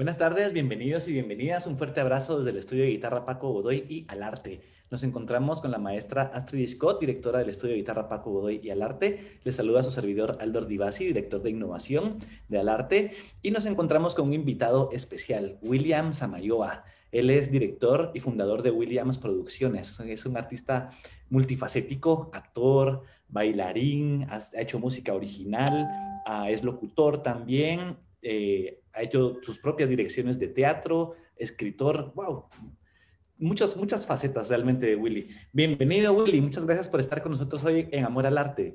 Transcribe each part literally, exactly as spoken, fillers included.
Buenas tardes, bienvenidos y bienvenidas. Un fuerte abrazo desde el estudio de guitarra Paco Godoy y Alarte. Nos encontramos con la maestra Astrid Scott, directora del estudio de guitarra Paco Godoy y Alarte. Les saluda a su servidor Aldor Divasi, director de innovación de Alarte. Y nos encontramos con un invitado especial, William Samayoa. Él es director y fundador de Williams Producciones. Es un artista multifacético, actor, bailarín, ha hecho música original, es locutor también. Eh, ha hecho sus propias direcciones de teatro, escritor, wow, muchas, muchas facetas realmente de Willy. Bienvenido, Willy, muchas gracias por estar con nosotros hoy en Amor al Arte.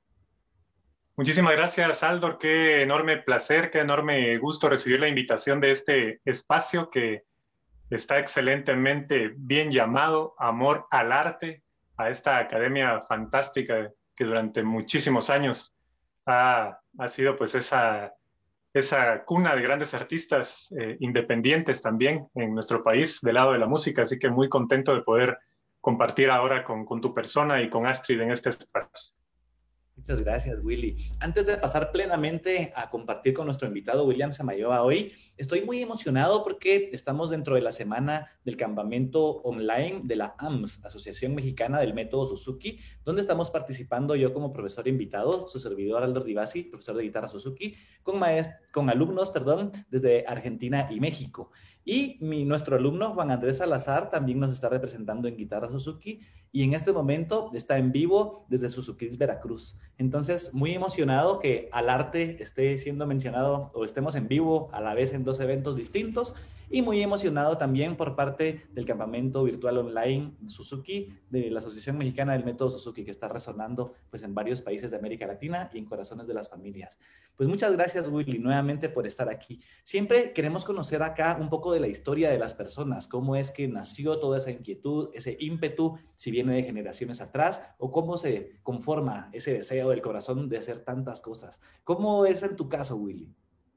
Muchísimas gracias, Aldor. Qué enorme placer, qué enorme gusto recibir la invitación de este espacio que está excelentemente bien llamado Amor al Arte, a esta academia fantástica que durante muchísimos años ha, ha sido pues esa... esa cuna de grandes artistas eh, independientes también en nuestro país del lado de la música, así que muy contento de poder compartir ahora con, con tu persona y con Astrid en este espacio. Muchas gracias, Willy. Antes de pasar plenamente a compartir con nuestro invitado William Samayoa hoy, estoy muy emocionado porque estamos dentro de la semana del campamento online de la A M S, Asociación Mexicana del Método Suzuki, donde estamos participando yo como profesor invitado, su servidor Aldor Divasi, profesor de guitarra Suzuki, con, maest con alumnos perdón, desde Argentina y México. Y mi, nuestro alumno Juan Andrés Salazar también nos está representando en guitarra Suzuki y en este momento está en vivo desde Suzuki, Veracruz. Entonces, muy emocionado que Alarte esté siendo mencionado o estemos en vivo a la vez en dos eventos distintos y muy emocionado también por parte del campamento virtual online Suzuki de la Asociación Mexicana del Método Suzuki que está resonando pues en varios países de América Latina y en corazones de las familias. Pues muchas gracias, Willy, nuevamente por estar aquí. Siempre queremos conocer acá un poco de la historia de las personas, cómo es que nació toda esa inquietud, ese ímpetu, si viene de generaciones atrás, o cómo se conforma ese deseo del corazón de hacer tantas cosas. ¿Cómo es en tu caso, Willy?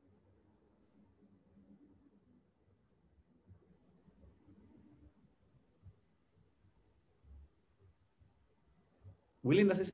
Willy, no sé si...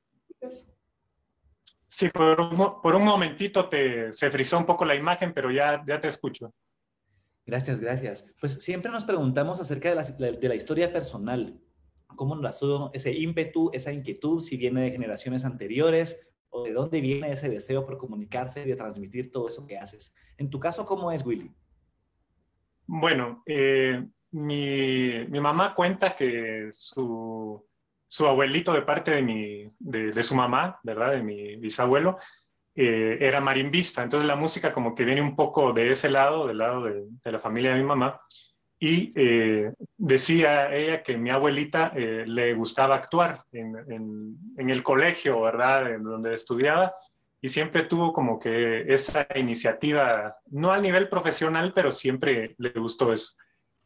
Sí, por un, por un momentito te, se frizó un poco la imagen, pero ya, ya te escucho. Gracias, gracias. Pues siempre nos preguntamos acerca de la, de la historia personal. ¿Cómo nació ese ímpetu, esa inquietud, si viene de generaciones anteriores o de dónde viene ese deseo por comunicarse y de transmitir todo eso que haces? En tu caso, ¿cómo es, Willy? Bueno, eh, mi, mi mamá cuenta que su, su abuelito de parte de, mi, de, de su mamá, ¿verdad? De mi bisabuelo, eh, era marimbista. Entonces la música como que viene un poco de ese lado, del lado de, de la familia de mi mamá. Y eh, decía ella que mi abuelita eh, le gustaba actuar en, en, en el colegio, ¿verdad? En donde estudiaba. Y siempre tuvo como que esa iniciativa, no al nivel profesional, pero siempre le gustó eso.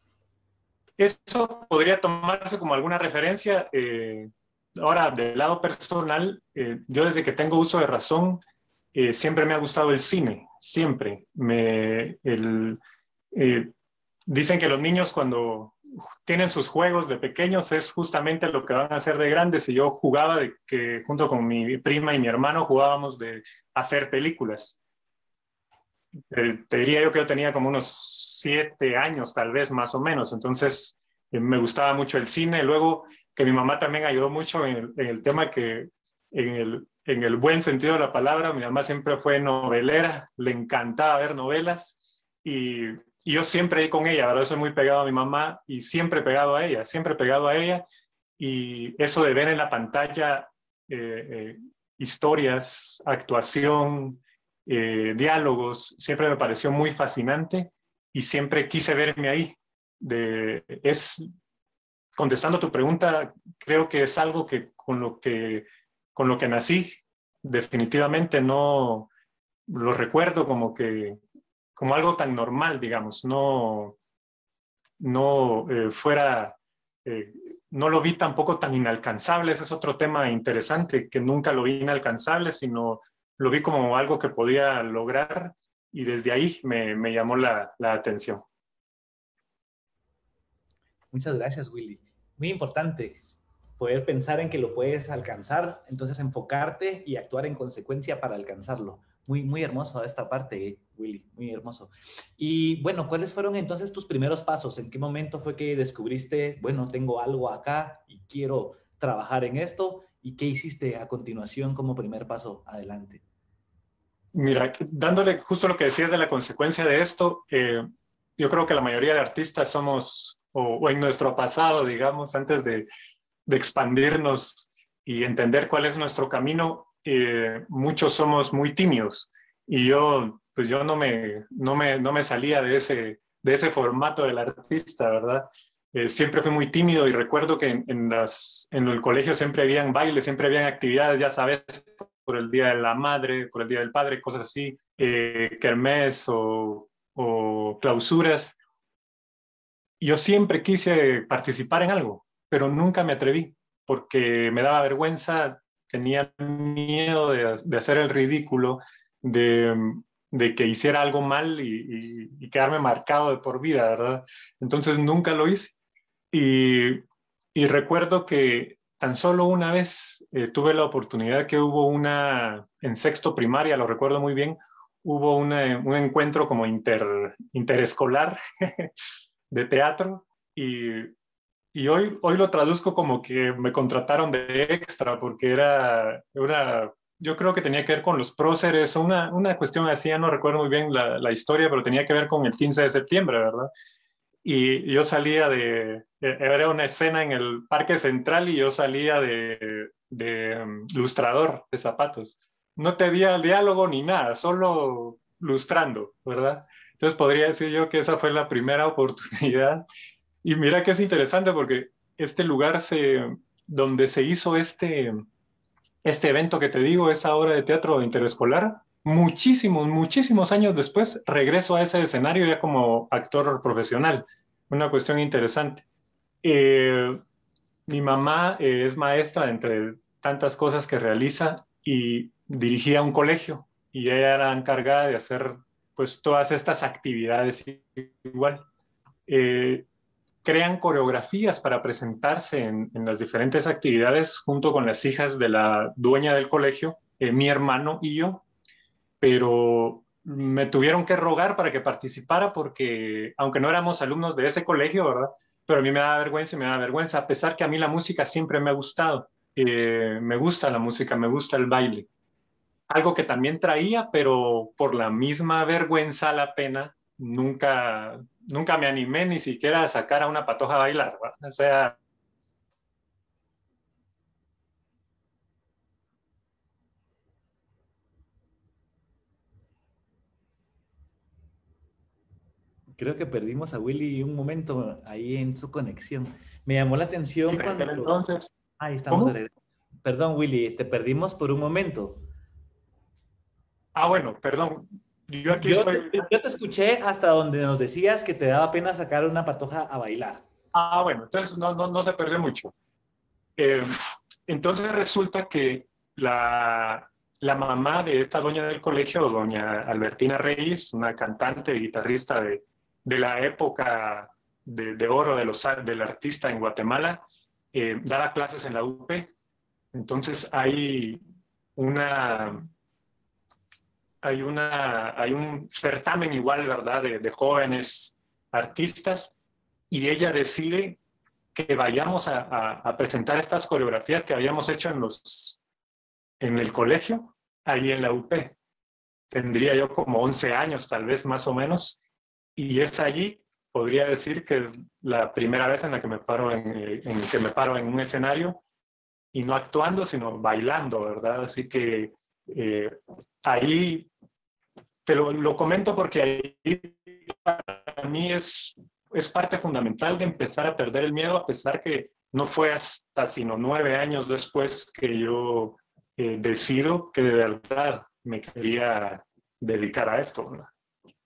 Eso podría tomarse como alguna referencia. Eh, ahora, del lado personal, eh, yo desde que tengo uso de razón, eh, siempre me ha gustado el cine, siempre. Me, el, eh, dicen que los niños cuando tienen sus juegos de pequeños es justamente lo que van a hacer de grandes y yo jugaba de que junto con mi prima y mi hermano jugábamos de hacer películas. Eh, te diría yo que yo tenía como unos siete años, tal vez más o menos. Entonces, eh, me gustaba mucho el cine. Luego, que mi mamá también ayudó mucho en el, en el tema que, en el, en el buen sentido de la palabra, mi mamá siempre fue novelera, le encantaba ver novelas y, y yo siempre ahí con ella, ¿verdad? Yo soy muy pegado a mi mamá y siempre pegado a ella, siempre pegado a ella. Y eso de ver en la pantalla eh, eh, historias, actuación, eh, diálogos, siempre me pareció muy fascinante y siempre quise verme ahí. De, es, contestando tu pregunta, creo que es algo que con lo que, con lo que nací, definitivamente no lo recuerdo como que como algo tan normal, digamos, no, no eh, fuera, eh, no lo vi tampoco tan inalcanzable. Ese es otro tema interesante, que nunca lo vi inalcanzable, sino lo vi como algo que podía lograr y desde ahí me, me llamó la, la atención. Muchas gracias, Willy. Muy importante poder pensar en que lo puedes alcanzar, entonces enfocarte y actuar en consecuencia para alcanzarlo. Muy, muy hermoso esta parte, Willy, muy hermoso. Y bueno, ¿cuáles fueron entonces tus primeros pasos? ¿En qué momento fue que descubriste, bueno, tengo algo acá y quiero trabajar en esto? ¿Y qué hiciste a continuación como primer paso adelante? Mira, dándole justo lo que decías de la consecuencia de esto, eh, yo creo que la mayoría de artistas somos, o, o en nuestro pasado, digamos, antes de, de expandirnos y entender cuál es nuestro camino, eh, muchos somos muy tímidos. Y yo, pues yo no me, no me, no me salía de ese, de ese formato del artista, ¿verdad? Eh, siempre fui muy tímido y recuerdo que en, en, las, en el colegio siempre habían bailes, siempre habían actividades, ya sabes, por el Día de la Madre, por el Día del Padre, cosas así, eh, kermés o, o clausuras. Yo siempre quise participar en algo, pero nunca me atreví porque me daba vergüenza, tenía miedo de, de hacer el ridículo, de, de, que hiciera algo mal y, y, y, quedarme marcado de por vida, ¿verdad? Entonces nunca lo hice. Y, y recuerdo que tan solo una vez eh, tuve la oportunidad que hubo una, en sexto primaria, lo recuerdo muy bien, hubo una, un encuentro como inter, interescolar de teatro y, y hoy, hoy lo traduzco como que me contrataron de extra porque era una, yo creo que tenía que ver con los próceres, una, una cuestión así, ya no recuerdo muy bien la, la historia, pero tenía que ver con el quince de septiembre, ¿verdad? Y yo salía de, era una escena en el Parque Central y yo salía de, de um, lustrador de zapatos. No tenía diálogo ni nada, solo lustrando, ¿verdad? Entonces podría decir yo que esa fue la primera oportunidad. Y mira que es interesante porque este lugar se, donde se hizo este, este evento que te digo, esa obra de teatro interescolar, muchísimos, muchísimos años después regreso a ese escenario ya como actor profesional. Una cuestión interesante. Eh, mi mamá eh, es maestra entre tantas cosas que realiza y dirigía un colegio y ella era encargada de hacer pues todas estas actividades igual. Eh, crean coreografías para presentarse en, en, las diferentes actividades junto con las hijas de la dueña del colegio, eh, mi hermano y yo, pero me tuvieron que rogar para que participara porque, aunque no éramos alumnos de ese colegio, ¿verdad? Pero a mí me da vergüenza y me da vergüenza, a pesar que a mí la música siempre me ha gustado. Eh, me gusta la música, me gusta el baile. Algo que también traía, pero por la misma vergüenza, la pena, nunca, nunca me animé ni siquiera a sacar a una patoja a bailar, ¿verdad? O sea, Creo que perdimos a Willy un momento ahí en su conexión. Me llamó la atención cuando... entonces, Ahí estamos de ¿cómo? regreso. Perdón, Willy, te perdimos por un momento. Ah, bueno, perdón. Yo aquí Yo te, estoy. yo te escuché hasta donde nos decías que te daba pena sacar una patoja a bailar. Ah, bueno, entonces no, no, no se perdió mucho. Eh, entonces resulta que la, la mamá de esta dueña del colegio, doña Albertina Reyes, una cantante y guitarrista de, de la época de, de oro de los, del artista en Guatemala, eh, daba clases en la U P. Entonces hay una, hay una, hay un certamen igual, ¿verdad?, de, de jóvenes artistas y ella decide que vayamos a, a, a, presentar estas coreografías que habíamos hecho en, los, en el colegio, ahí en la U P. Tendría yo como once años, tal vez más o menos, y es allí, podría decir que es la primera vez en la que me paro en, en que me paro en un escenario y no actuando, sino bailando, ¿verdad? Así que eh, ahí te lo, lo comento porque ahí para mí es, es parte fundamental de empezar a perder el miedo, a pesar que no fue hasta sino nueve años después que yo eh, decido que de verdad me quería dedicar a esto, ¿verdad?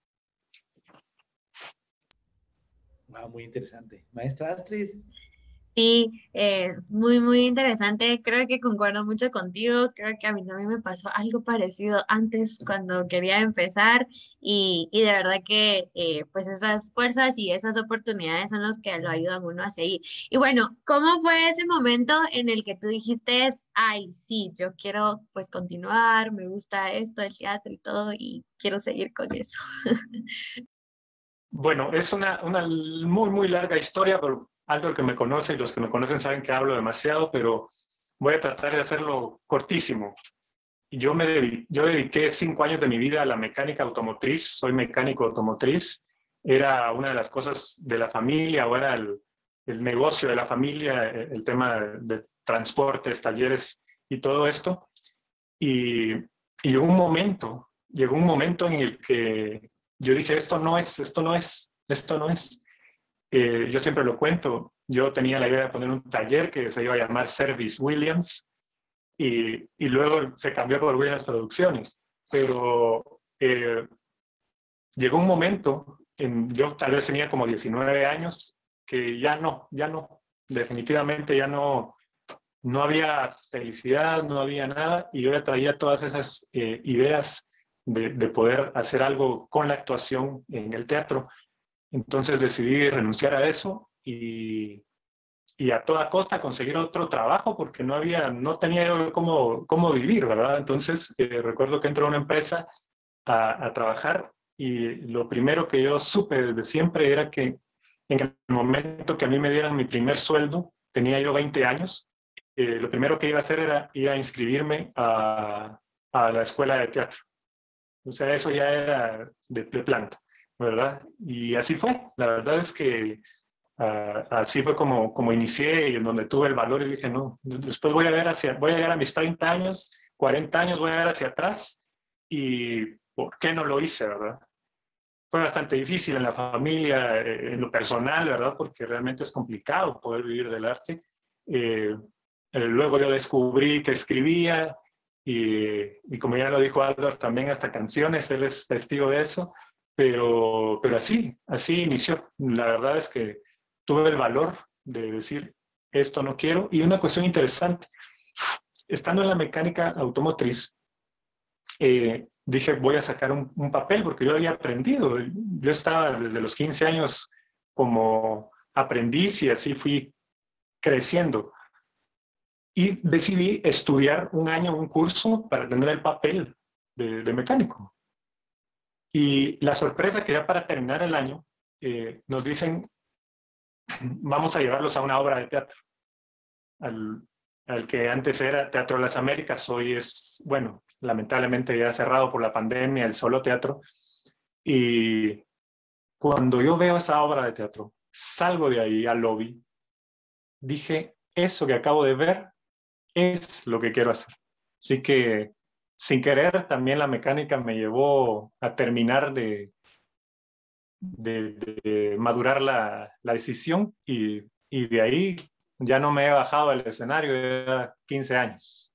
Wow, muy interesante. Maestra Astrid. Sí, eh, muy, muy interesante. Creo que concuerdo mucho contigo. Creo que a mí también me pasó algo parecido antes cuando quería empezar y, y de verdad que eh, pues esas fuerzas y esas oportunidades son los que lo ayudan a uno a seguir. Y bueno, ¿cómo fue ese momento en el que tú dijiste, ay, sí, yo quiero pues continuar, me gusta esto, el teatro y todo y quiero seguir con eso? Bueno, es una, una muy, muy larga historia, pero algo que me conoce y los que me conocen saben que hablo demasiado, pero voy a tratar de hacerlo cortísimo. Yo me dediqué, yo dediqué cinco años de mi vida a la mecánica automotriz, soy mecánico automotriz, era una de las cosas de la familia, o era el, el negocio de la familia, el tema de, de transportes, talleres y todo esto. Y, y llegó un momento, llegó un momento en el que yo dije, esto no es, esto no es, esto no es. Eh, yo siempre lo cuento, yo tenía la idea de poner un taller que se iba a llamar Service Williams, y, y luego se cambió por Williams Producciones. Pero eh, llegó un momento, en, yo tal vez tenía como diecinueve años, que ya no, ya no, definitivamente ya no, no había felicidad, no había nada, y yo ya traía todas esas eh, ideas de, de poder hacer algo con la actuación en el teatro. Entonces decidí renunciar a eso y, y a toda costa conseguir otro trabajo porque no había, no tenía yo cómo, cómo vivir, ¿verdad? Entonces eh, recuerdo que entré a una empresa a, a trabajar y lo primero que yo supe desde siempre era que en el momento que a mí me dieran mi primer sueldo, tenía yo veinte años, eh, lo primero que iba a hacer era ir a inscribirme a, a la escuela de teatro. O sea, eso ya era de, de planta, ¿verdad? Y así fue. La verdad es que uh, así fue como, como inicié y en donde tuve el valor y dije, no, después voy a ver hacia, voy a llegar a mis treinta años, cuarenta años, voy a ver hacia atrás y ¿por qué no lo hice, verdad? Fue bastante difícil en la familia, eh, en lo personal, ¿verdad? Porque realmente es complicado poder vivir del arte. Eh, eh, luego yo descubrí que escribía y, y como ya lo dijo Aldor, también hasta canciones, él es testigo de eso, pero, pero así, así inició. La verdad es que tuve el valor de decir, esto no quiero. Y una cuestión interesante, estando en la mecánica automotriz, eh, dije, voy a sacar un, un, papel porque yo había aprendido. Yo estaba desde los quince años como aprendiz y así fui creciendo. Y decidí estudiar un año, un curso para tener el papel de, de mecánico. Y la sorpresa que ya para terminar el año, eh, nos dicen, vamos a llevarlos a una obra de teatro. Al, al que antes era Teatro de las Américas, hoy es, bueno, lamentablemente ya cerrado por la pandemia, el Solo Teatro. Y cuando yo veo esa obra de teatro, salgo de ahí al lobby, dije, eso que acabo de ver es lo que quiero hacer. Así que, sin querer, también la mecánica me llevó a terminar de, de, de madurar la, la decisión y, y de ahí ya no me he bajado del escenario, ya quince años.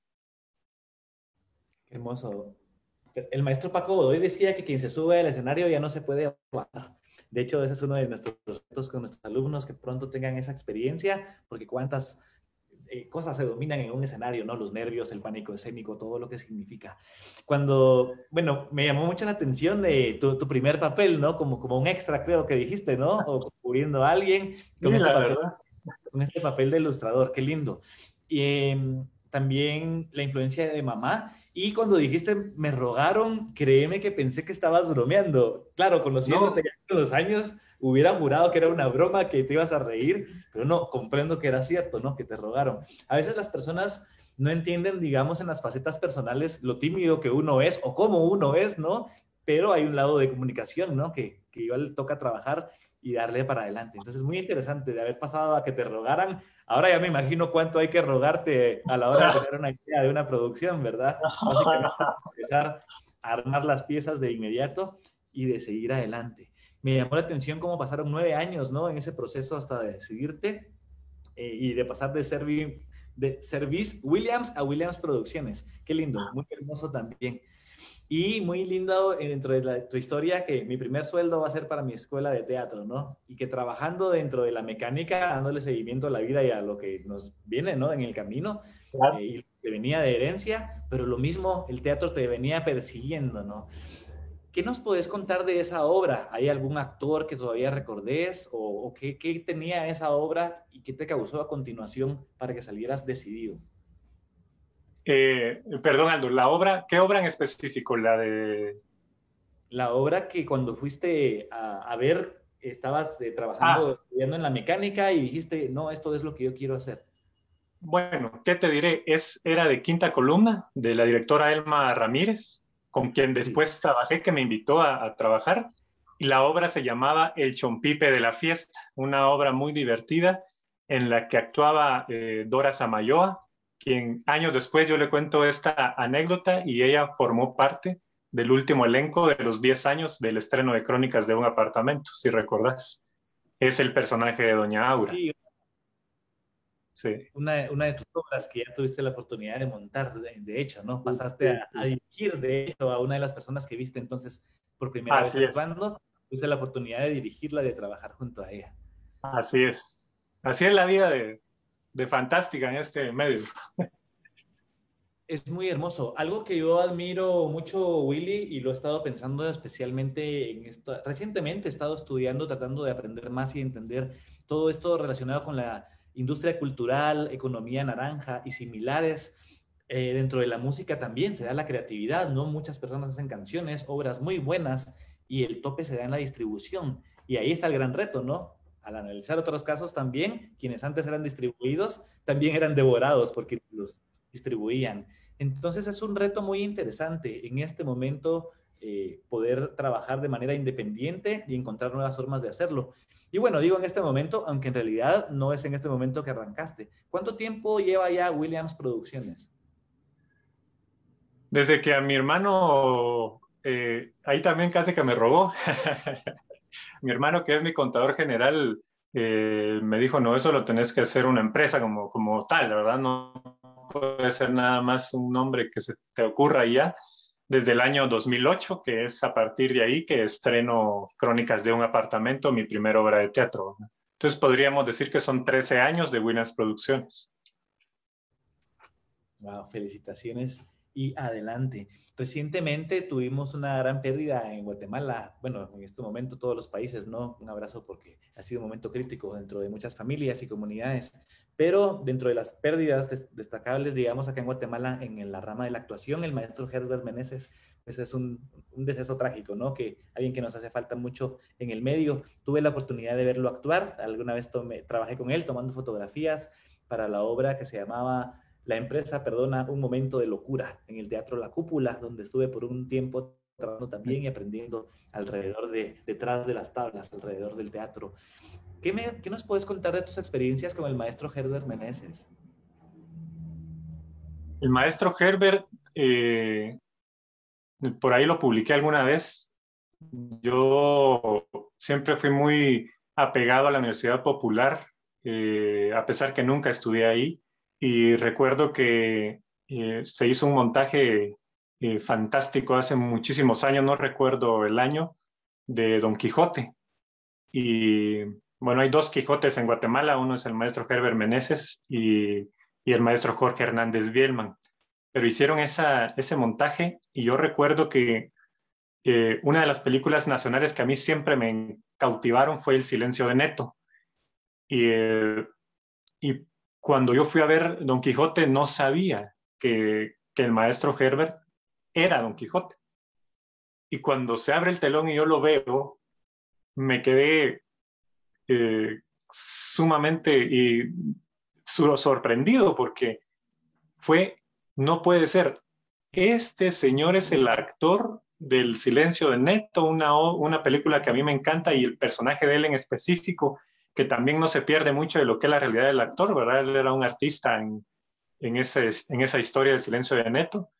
Qué hermoso. El maestro Paco Godoy decía que quien se sube al escenario ya no se puede bajar. De hecho, ese es uno de nuestros retos con nuestros alumnos, que pronto tengan esa experiencia, porque cuántas eh, cosas se dominan en un escenario, ¿no? Los nervios, el pánico escénico, todo lo que significa. Cuando, bueno, me llamó mucho la atención de tu, tu primer papel, ¿no? Como, como un extra, creo que dijiste, ¿no? O cubriendo a alguien con, Sí, este la papel, verdad. con este papel de ilustrador, qué lindo. Y eh, también la influencia de mamá. Y cuando dijiste, me rogaron, créeme que pensé que estabas bromeando. Claro, conociéndote No, con los años, hubiera jurado que era una broma, que te ibas a reír, pero no, comprendo que era cierto, ¿no? Que te rogaron. A veces las personas no entienden, digamos, en las facetas personales lo tímido que uno es o cómo uno es, ¿no? Pero hay un lado de comunicación, ¿no? Que, que igual toca trabajar y darle para adelante. Entonces, muy interesante de haber pasado a que te rogaran. Ahora ya me imagino cuánto hay que rogarte a la hora de tener una idea de una producción, ¿verdad? Básicamente empezar a armar las piezas de inmediato y de seguir adelante. Me llamó la atención cómo pasaron nueve años, ¿no? En ese proceso hasta de decidirte eh, y de pasar de, Servi, de Service Williams a Williams Producciones. Qué lindo, muy hermoso también. Y muy lindo eh, dentro de la, tu historia que mi primer sueldo va a ser para mi escuela de teatro, ¿no? Y que trabajando dentro de la mecánica, dándole seguimiento a la vida y a lo que nos viene, ¿no? En el camino, eh, Claro. y que venía de herencia, pero lo mismo, el teatro te venía persiguiendo, ¿no? ¿Qué nos podés contar de esa obra? ¿Hay algún actor que todavía recordés? ¿O, o qué, qué tenía esa obra y qué te causó a continuación para que salieras decidido? Eh, perdón, Aldo, la obra, ¿qué obra en específico? La de... La obra que cuando fuiste a, a ver, estabas eh, trabajando, Ah, estudiando en la mecánica y dijiste, no, esto es lo que yo quiero hacer. bueno, ¿qué te diré? Es, era de Quinta Columna, de la directora Elma Ramírez, con quien Sí. después trabajé, que me invitó a, a trabajar. Y la obra se llamaba El Chompipe de la Fiesta, una obra muy divertida en la que actuaba eh, Dora Samayoa, quien años después yo le cuento esta anécdota y ella formó parte del último elenco de los diez años del estreno de Crónicas de un apartamento, si recordás. Es el personaje de Doña Aura. Sí, Sí, una, una de tus obras que ya tuviste la oportunidad de montar, de, de hecho, ¿no? sí, Pasaste sí, a, a sí. dirigir, de hecho, a una de las personas que viste entonces por primera vez Así es. actuando, tuviste la oportunidad de dirigirla, de trabajar junto a ella. Así es. Así es la vida de, de fantástica en este medio. Es muy hermoso. Algo que yo admiro mucho, Willy, y lo he estado pensando especialmente en esto. Recientemente he estado estudiando, tratando de aprender más y entender todo esto relacionado con la industria cultural, economía naranja y similares. Eh, dentro de la música también se da la creatividad, ¿no? Muchas personas hacen canciones, obras muy buenas y el tope se da en la distribución. Y ahí está el gran reto, ¿no? Al analizar otros casos también, quienes antes eran distribuidos también eran devorados porque los distribuían. Entonces es un reto muy interesante en este momento eh, poder trabajar de manera independiente y encontrar nuevas formas de hacerlo. Y bueno, digo en este momento, aunque en realidad no es en este momento que arrancaste. ¿Cuánto tiempo lleva ya Williams Producciones? Desde que a mi hermano, eh, ahí también casi que me robó, mi hermano que es mi contador general, eh, me dijo, no, eso lo tenés que hacer una empresa como, como tal, ¿verdad? No puede ser nada más un nombre que se te ocurra y ya. Desde el año dos mil ocho, que es a partir de ahí que estreno Crónicas de un apartamento, mi primera obra de teatro, ¿verdad? Entonces podríamos decir que son trece años de Williams Producciones. Wow, felicitaciones y adelante. Recientemente tuvimos una gran pérdida en Guatemala, bueno, en este momento todos los países, ¿no? Un abrazo porque ha sido un momento crítico dentro de muchas familias y comunidades, pero dentro de las pérdidas des destacables, digamos, acá en Guatemala, en la rama de la actuación, el maestro Herbert Meneses, pues es un, un deceso trágico, ¿no? Que alguien que nos hace falta mucho en el medio. Tuve la oportunidad de verlo actuar, alguna vez tomé, trabajé con él tomando fotografías para la obra que se llamaba la empresa, perdona, un momento de locura en el Teatro La Cúpula, donde estuve por un tiempo trabajando también y aprendiendo alrededor de, detrás de las tablas, alrededor del teatro. ¿Qué, me, qué nos puedes contar de tus experiencias con el maestro Herbert Meneses? El maestro Herbert, eh, por ahí lo publiqué alguna vez. Yo siempre fui muy apegado a la Universidad Popular, eh, a pesar que nunca estudié ahí. Y recuerdo que eh, se hizo un montaje eh, fantástico hace muchísimos años, no recuerdo el año, de Don Quijote. Y bueno, hay dos Quijotes en Guatemala, uno es el maestro Herbert Meneses y, y el maestro Jorge Hernández Bielman. Pero hicieron esa, ese montaje y yo recuerdo que eh, una de las películas nacionales que a mí siempre me cautivaron fue El Silencio de Neto. Y, eh, y cuando yo fui a ver Don Quijote no sabía que, que el maestro Herbert era Don Quijote. Y cuando se abre el telón y yo lo veo, me quedé eh, sumamente y, sorprendido porque fue, no puede ser, este señor es el actor del Silencio de Neto, una, una película que a mí me encanta y el personaje de él en específico, que también no se pierde mucho de lo que es la realidad del actor, ¿verdad? Él era un artista en, en, ese, en esa historia del Silencio de Neto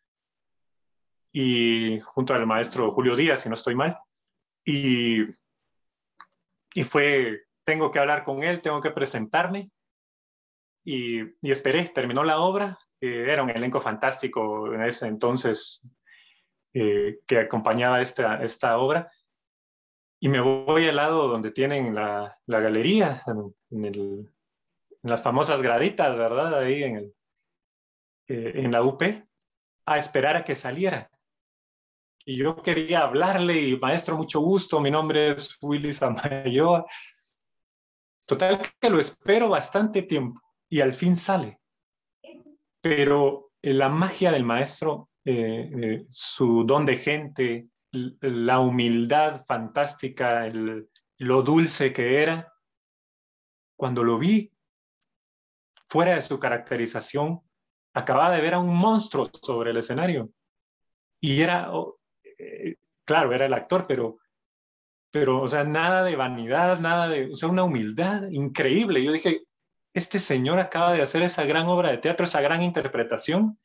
y junto al maestro Julio Díaz, si no estoy mal. Y, y fue, tengo que hablar con él, tengo que presentarme y, y esperé, terminó la obra, eh, era un elenco fantástico en ese entonces. eh, que acompañaba esta, esta obra. Y me voy al lado donde tienen la, la galería, en, en, el, en las famosas graditas, ¿verdad? Ahí en, el, eh, en la U P, a esperar a que saliera. Y yo quería hablarle y maestro, mucho gusto, mi nombre es Willy Samayoa. Total que lo espero bastante tiempo y al fin sale. Pero la magia del maestro, eh, eh, su don de gente, la humildad fantástica, el, lo dulce que era, cuando lo vi fuera de su caracterización, acababa de ver a un monstruo sobre el escenario. Y era, oh, eh, claro, era el actor, pero, pero, o sea, nada de vanidad, nada de, o sea, una humildad increíble. Yo dije, este señor acaba de hacer esa gran obra de teatro, esa gran interpretación.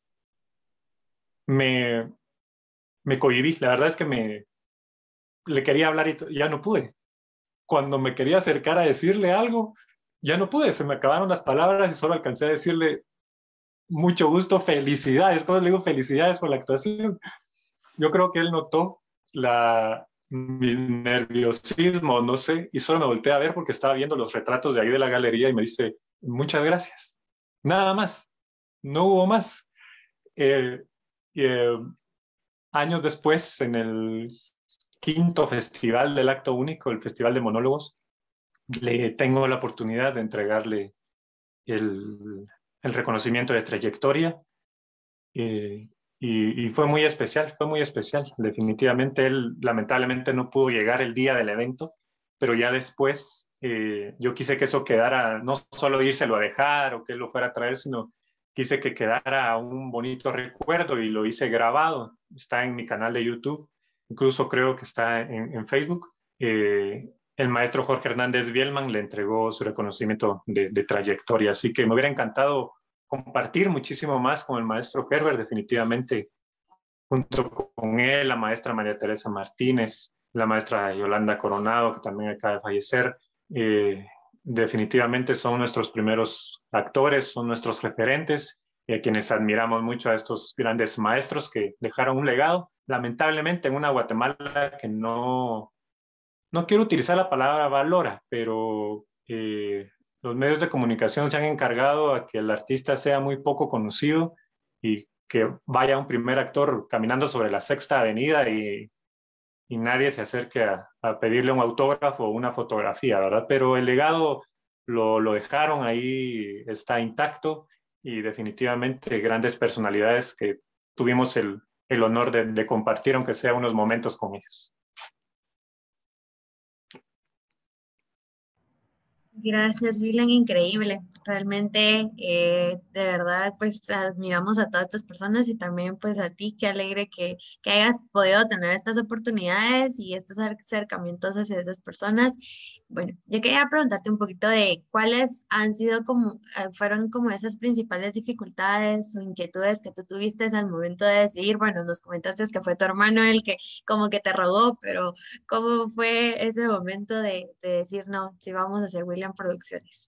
Me, me cohibí, la verdad es que me, le quería hablar y ya no pude. Cuando me quería acercar a decirle algo, ya no pude, se me acabaron las palabras y solo alcancé a decirle, mucho gusto, felicidades. ¿Cómo le digo? Felicidades por la actuación. Yo creo que él notó la, mi nerviosismo, no sé, y solo me volteé a ver porque estaba viendo los retratos de ahí de la galería y me dice, muchas gracias. Nada más, no hubo más. Eh, eh, años después, en el quinto festival del Acto Único, el Festival de Monólogos, le tengo la oportunidad de entregarle el, el reconocimiento de trayectoria. Eh, y, y fue muy especial, fue muy especial. Definitivamente él lamentablemente no pudo llegar el día del evento, pero ya después eh, yo quise que eso quedara, no solo írselo a dejar o que él lo fuera a traer, sino quise que quedara un bonito recuerdo y lo hice grabado. Está en mi canal de YouTube, incluso creo que está en, en Facebook. Eh, el maestro Jorge Hernández Bielman le entregó su reconocimiento de, de trayectoria, así que me hubiera encantado compartir muchísimo más con el maestro Herbert, definitivamente, junto con él, la maestra María Teresa Martínez, la maestra Yolanda Coronado, que también acaba de fallecer. Eh, definitivamente son nuestros primeros actores, son nuestros referentes, y a quienes admiramos mucho a estos grandes maestros que dejaron un legado, lamentablemente en una Guatemala que no, no quiero utilizar la palabra valora, pero eh, los medios de comunicación se han encargado a que el artista sea muy poco conocido y que vaya un primer actor caminando sobre la Sexta Avenida y, y nadie se acerque a, a, pedirle un autógrafo o una fotografía, ¿verdad? Pero el legado lo, lo dejaron ahí, está intacto y definitivamente grandes personalidades que tuvimos el, el honor de, de compartir, aunque sea unos momentos con ellos. Gracias, William, increíble. Realmente, eh, de verdad, pues admiramos a todas estas personas y también pues a ti, qué alegre que, que hayas podido tener estas oportunidades y estos acercamientos hacia esas personas. Bueno, yo quería preguntarte un poquito de cuáles han sido como, eh, fueron como esas principales dificultades o inquietudes que tú tuviste al momento de decidir. Bueno, nos comentaste que fue tu hermano el que como que te rogó, pero ¿cómo fue ese momento de, de decir, no, si vamos a hacer William Producciones?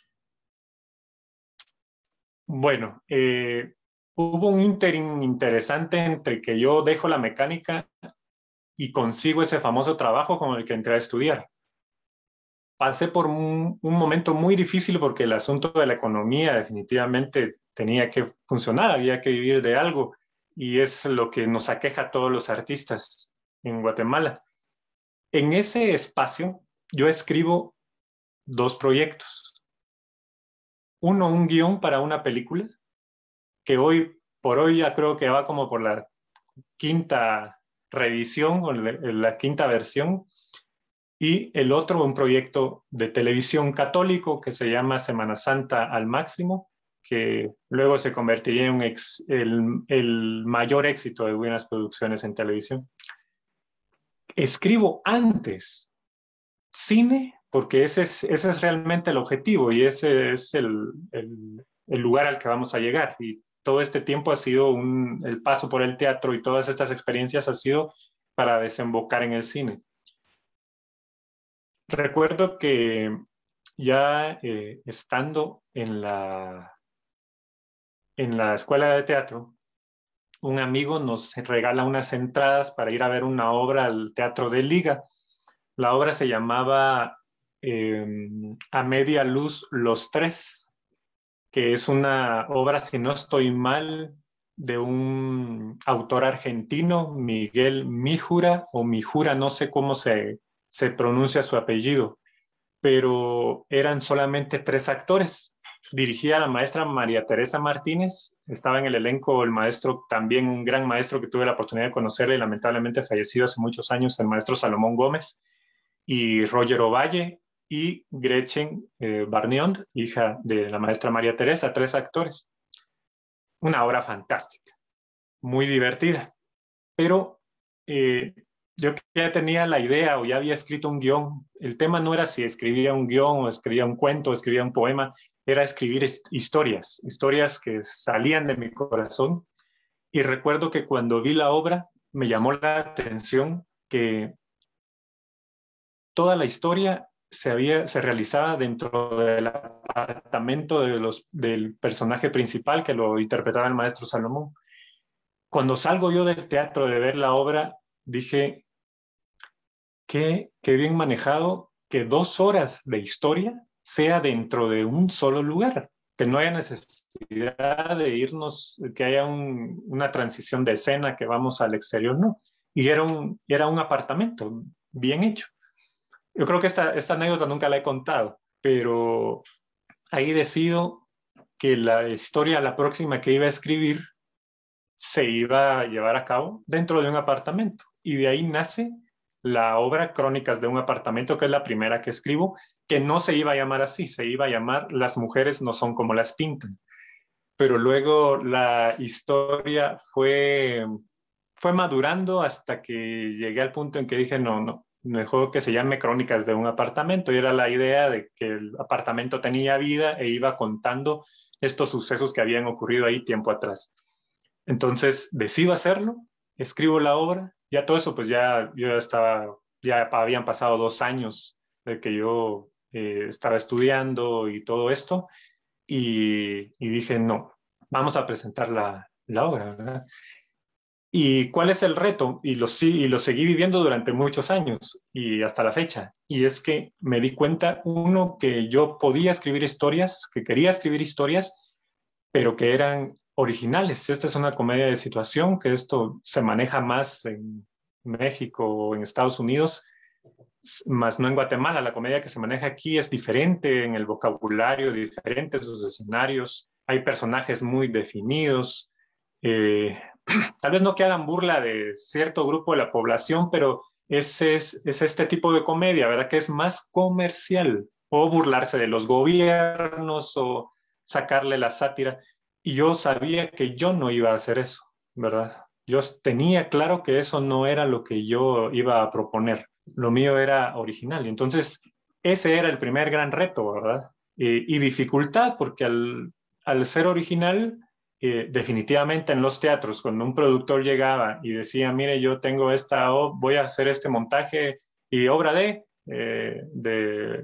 Bueno, eh, hubo un interín interesante entre que yo dejo la mecánica y consigo ese famoso trabajo con el que entré a estudiar. Pasé por un, un momento muy difícil porque el asunto de la economía definitivamente tenía que funcionar, había que vivir de algo y es lo que nos aqueja a todos los artistas en Guatemala. En ese espacio yo escribo dos proyectos. Uno, un guión para una película, que hoy por hoy ya creo que va como por la quinta revisión o la, la quinta versión. Y el otro, un proyecto de televisión católico que se llama Semana Santa al Máximo, que luego se convertiría en ex, el, el mayor éxito de buenas producciones en televisión. Escribo antes cine porque ese es, ese es realmente el objetivo y ese es el, el, el lugar al que vamos a llegar. Y todo este tiempo ha sido un, el paso por el teatro y todas estas experiencias ha sido para desembocar en el cine. Recuerdo que ya eh, estando en la, en la escuela de teatro, un amigo nos regala unas entradas para ir a ver una obra al Teatro de Liga. La obra se llamaba eh, A Media Luz Los Tres, que es una obra, si no estoy mal, de un autor argentino, Miguel Mijura, o Mijura, no sé cómo se, se pronuncia su apellido, pero eran solamente tres actores. Dirigía a la maestra María Teresa Martínez, estaba en el elenco el maestro, también un gran maestro que tuve la oportunidad de conocerle, lamentablemente fallecido hace muchos años, el maestro Salomón Gómez, y Roger Ovalle, y Gretchen eh, Barniond, hija de la maestra María Teresa, tres actores. Una obra fantástica, muy divertida, pero eh, yo ya tenía la idea o ya había escrito un guión. El tema no era si escribía un guión o escribía un cuento o escribía un poema, era escribir historias, historias que salían de mi corazón. Y recuerdo que cuando vi la obra me llamó la atención que toda la historia se, había, se realizaba dentro del apartamento de los, del personaje principal que lo interpretaba el maestro Salomón. Cuando salgo yo del teatro de ver la obra, dije, qué, qué bien manejado que dos horas de historia sea dentro de un solo lugar, que no haya necesidad de irnos, que haya un, una transición de escena, que vamos al exterior, no. Y era un, era un apartamento bien hecho. Yo creo que esta, esta anécdota nunca la he contado, pero ahí decido que la historia, la próxima que iba a escribir, se iba a llevar a cabo dentro de un apartamento. Y de ahí nace la obra Crónicas de un apartamento, que es la primera que escribo, que no se iba a llamar así, se iba a llamar Las mujeres no son como las pintan. Pero luego la historia fue, fue madurando hasta que llegué al punto en que dije, no, no, mejor que se llame Crónicas de un apartamento. Y era la idea de que el apartamento tenía vida e iba contando estos sucesos que habían ocurrido ahí tiempo atrás. Entonces decido hacerlo, escribo la obra, ya todo eso pues ya yo ya estaba, ya habían pasado dos años de que yo eh, estaba estudiando y todo esto, y, y dije, no, vamos a presentar la, la obra, ¿verdad? ¿Y cuál es el reto? Y lo, y lo seguí viviendo durante muchos años y hasta la fecha. Y es que me di cuenta, uno, que yo podía escribir historias, que quería escribir historias, pero que eran originales. Esta es una comedia de situación, que esto se maneja más en México o en Estados Unidos, más no en Guatemala. La comedia que se maneja aquí es diferente en el vocabulario, diferente en sus escenarios. Hay personajes muy definidos. Eh, tal vez no que hagan burla de cierto grupo de la población, pero ese es, es este tipo de comedia, ¿verdad? Que es más comercial, o burlarse de los gobiernos, o sacarle la sátira. Y yo sabía que yo no iba a hacer eso, ¿verdad? Yo tenía claro que eso no era lo que yo iba a proponer. Lo mío era original. Y entonces, ese era el primer gran reto, ¿verdad? Eh, y dificultad, porque al, al ser original, eh, definitivamente en los teatros, cuando un productor llegaba y decía, mire, yo tengo esta, voy a hacer este montaje y obra de, eh, de,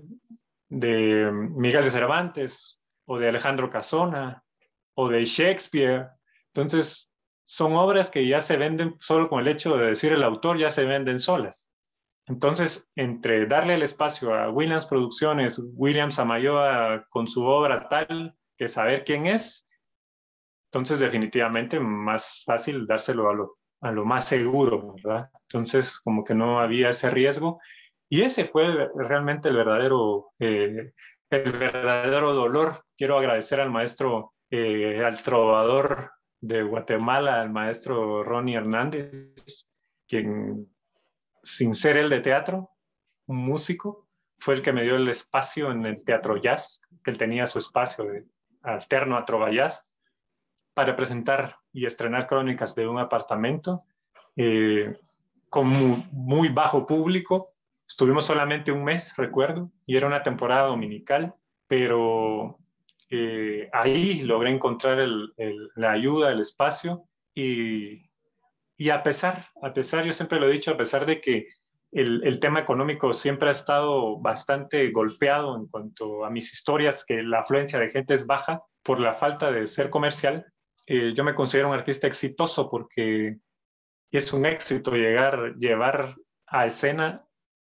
de Miguel de Cervantes o de Alejandro Casona o de Shakespeare. Entonces, son obras que ya se venden, solo con el hecho de decir el autor, ya se venden solas. Entonces, entre darle el espacio a Williams Producciones, Williams Samayoa con su obra tal, que saber quién es, entonces definitivamente más fácil dárselo a lo, a lo más seguro, ¿verdad? Entonces, como que no había ese riesgo. Y ese fue realmente el verdadero, eh, el verdadero dolor. Quiero agradecer al maestro, eh, al trovador de Guatemala, al maestro Ronnie Hernández, quien, sin ser el de teatro, un músico, fue el que me dio el espacio en el teatro jazz, que él tenía su espacio de, alterno a Trova Jazz, para presentar y estrenar Crónicas de un apartamento, eh, con muy, muy bajo público. Estuvimos solamente un mes, recuerdo, y era una temporada dominical, pero eh, ahí logré encontrar el, el, la ayuda, el espacio, y, y a pesar, a pesar, yo siempre lo he dicho, a pesar de que el, el tema económico siempre ha estado bastante golpeado en cuanto a mis historias, que la afluencia de gente es baja por la falta de ser comercial, eh, yo me considero un artista exitoso porque es un éxito llegar, llevar a escena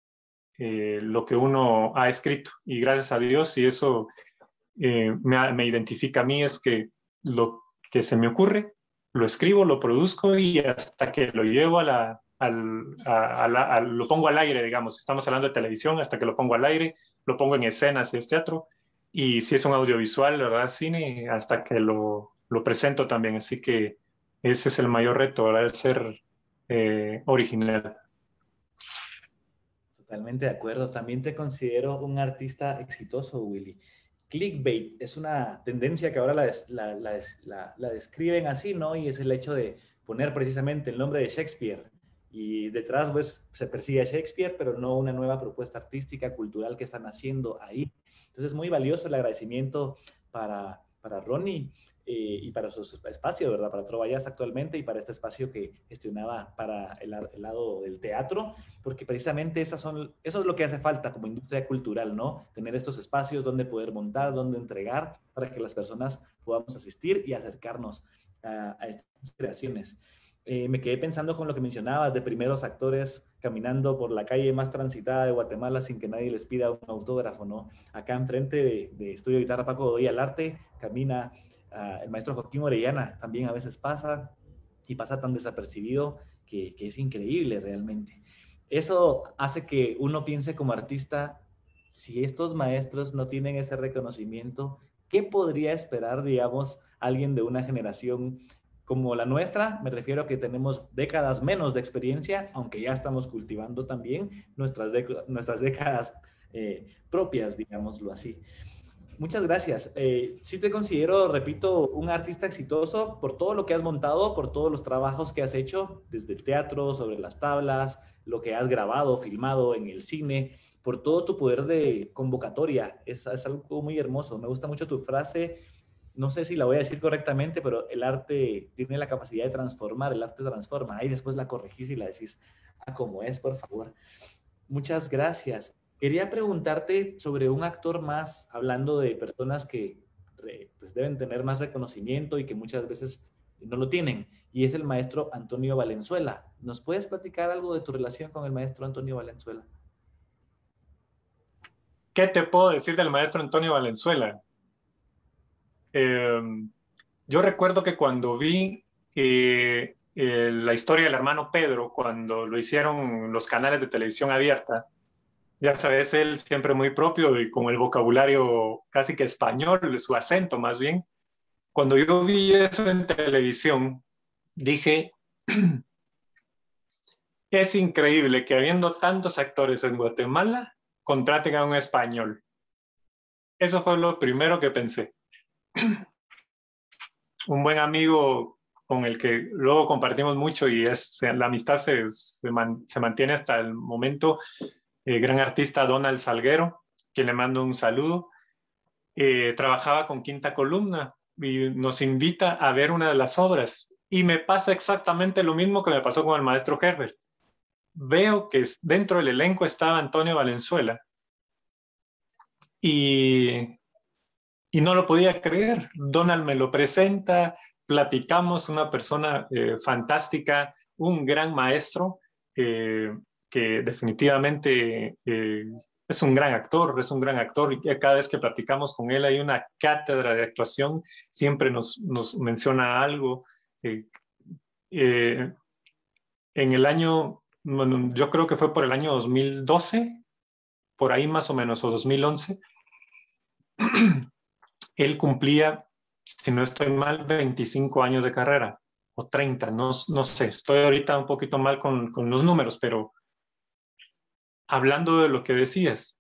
eh, lo que uno ha escrito. Y gracias a Dios, y eso eh, me, me identifica a mí, es que lo que se me ocurre, lo escribo, lo produzco y hasta que lo llevo a la, al, a, a la, a, lo pongo al aire, digamos. Estamos hablando de televisión, hasta que lo pongo al aire, lo pongo en escenas, si es teatro, y si es un audiovisual, ¿verdad? Cine, hasta que lo, lo presento también. Así que ese es el mayor reto, ¿verdad? Es ser eh, original. Totalmente de acuerdo. También te considero un artista exitoso, Willy. Clickbait es una tendencia que ahora la, la, la, la, la describen así, ¿no? Y es el hecho de poner precisamente el nombre de Shakespeare y detrás pues se persigue a Shakespeare, pero no una nueva propuesta artística, cultural que están haciendo ahí. Entonces es muy valioso el agradecimiento para, para Ronnie eh, y para su espacio, ¿verdad? Para Trova Jazz actualmente y para este espacio que gestionaba para el, el lado del teatro, porque precisamente esas son, eso es lo que hace falta como industria cultural, ¿no? Tener estos espacios donde poder montar, donde entregar, para que las personas podamos asistir y acercarnos a, a estas creaciones. Eh, me quedé pensando con lo que mencionabas de primeros actores caminando por la calle más transitada de Guatemala sin que nadie les pida un autógrafo, ¿no? Acá enfrente de, de Estudio Guitarra Paco Godoy al Arte camina uh, el maestro Joaquín Orellana, también a veces pasa y pasa tan desapercibido que, que es increíble realmente. Eso hace que uno piense como artista, si estos maestros no tienen ese reconocimiento, ¿qué podría esperar, digamos, alguien de una generación como la nuestra? Me refiero a que tenemos décadas menos de experiencia, aunque ya estamos cultivando también nuestras, nuestras décadas eh, propias, digámoslo así. Muchas gracias. Eh, sí te considero, repito, un artista exitoso por todo lo que has montado, por todos los trabajos que has hecho, desde el teatro, sobre las tablas, lo que has grabado, filmado en el cine, por todo tu poder de convocatoria. Es, es algo muy hermoso. Me gusta mucho tu frase. No sé si la voy a decir correctamente, pero el arte tiene la capacidad de transformar, el arte transforma. Ahí después la corregís y la decís, ah, como es, por favor. Muchas gracias. Quería preguntarte sobre un actor más, hablando de personas que pues, deben tener más reconocimiento y que muchas veces no lo tienen, y es el maestro Antonio Valenzuela. ¿Nos puedes platicar algo de tu relación con el maestro Antonio Valenzuela? ¿Qué te puedo decir del maestro Antonio Valenzuela? Eh, yo recuerdo que cuando vi eh, eh, la historia del hermano Pedro, cuando lo hicieron los canales de televisión abierta, ya sabes, él siempre muy propio y con el vocabulario casi que español, su acento más bien. Cuando yo vi eso en televisión, dije, es increíble que habiendo tantos actores en Guatemala, contraten a un español. Eso fue lo primero que pensé. Un buen amigo con el que luego compartimos mucho y es, la amistad se, se, man, se mantiene hasta el momento, el gran artista Donald Salguero, que le mando un saludo. Eh, trabajaba con Quinta Columna y nos invita a ver una de las obras. Y me pasa exactamente lo mismo que me pasó con el maestro Herbert. Veo que dentro del elenco estaba Antonio Valenzuela y, y no lo podía creer. Donald me lo presenta, platicamos, una persona eh, fantástica, un gran maestro eh, que definitivamente eh, es un gran actor, es un gran actor, y cada vez que platicamos con él hay una cátedra de actuación, siempre nos, nos menciona algo. Eh, eh, en el año, bueno, yo creo que fue por el año dos mil doce, por ahí más o menos, o dos mil once, él cumplía, si no estoy mal, veinticinco años de carrera, o treinta, no, no sé, estoy ahorita un poquito mal con, con los números, pero hablando de lo que decías,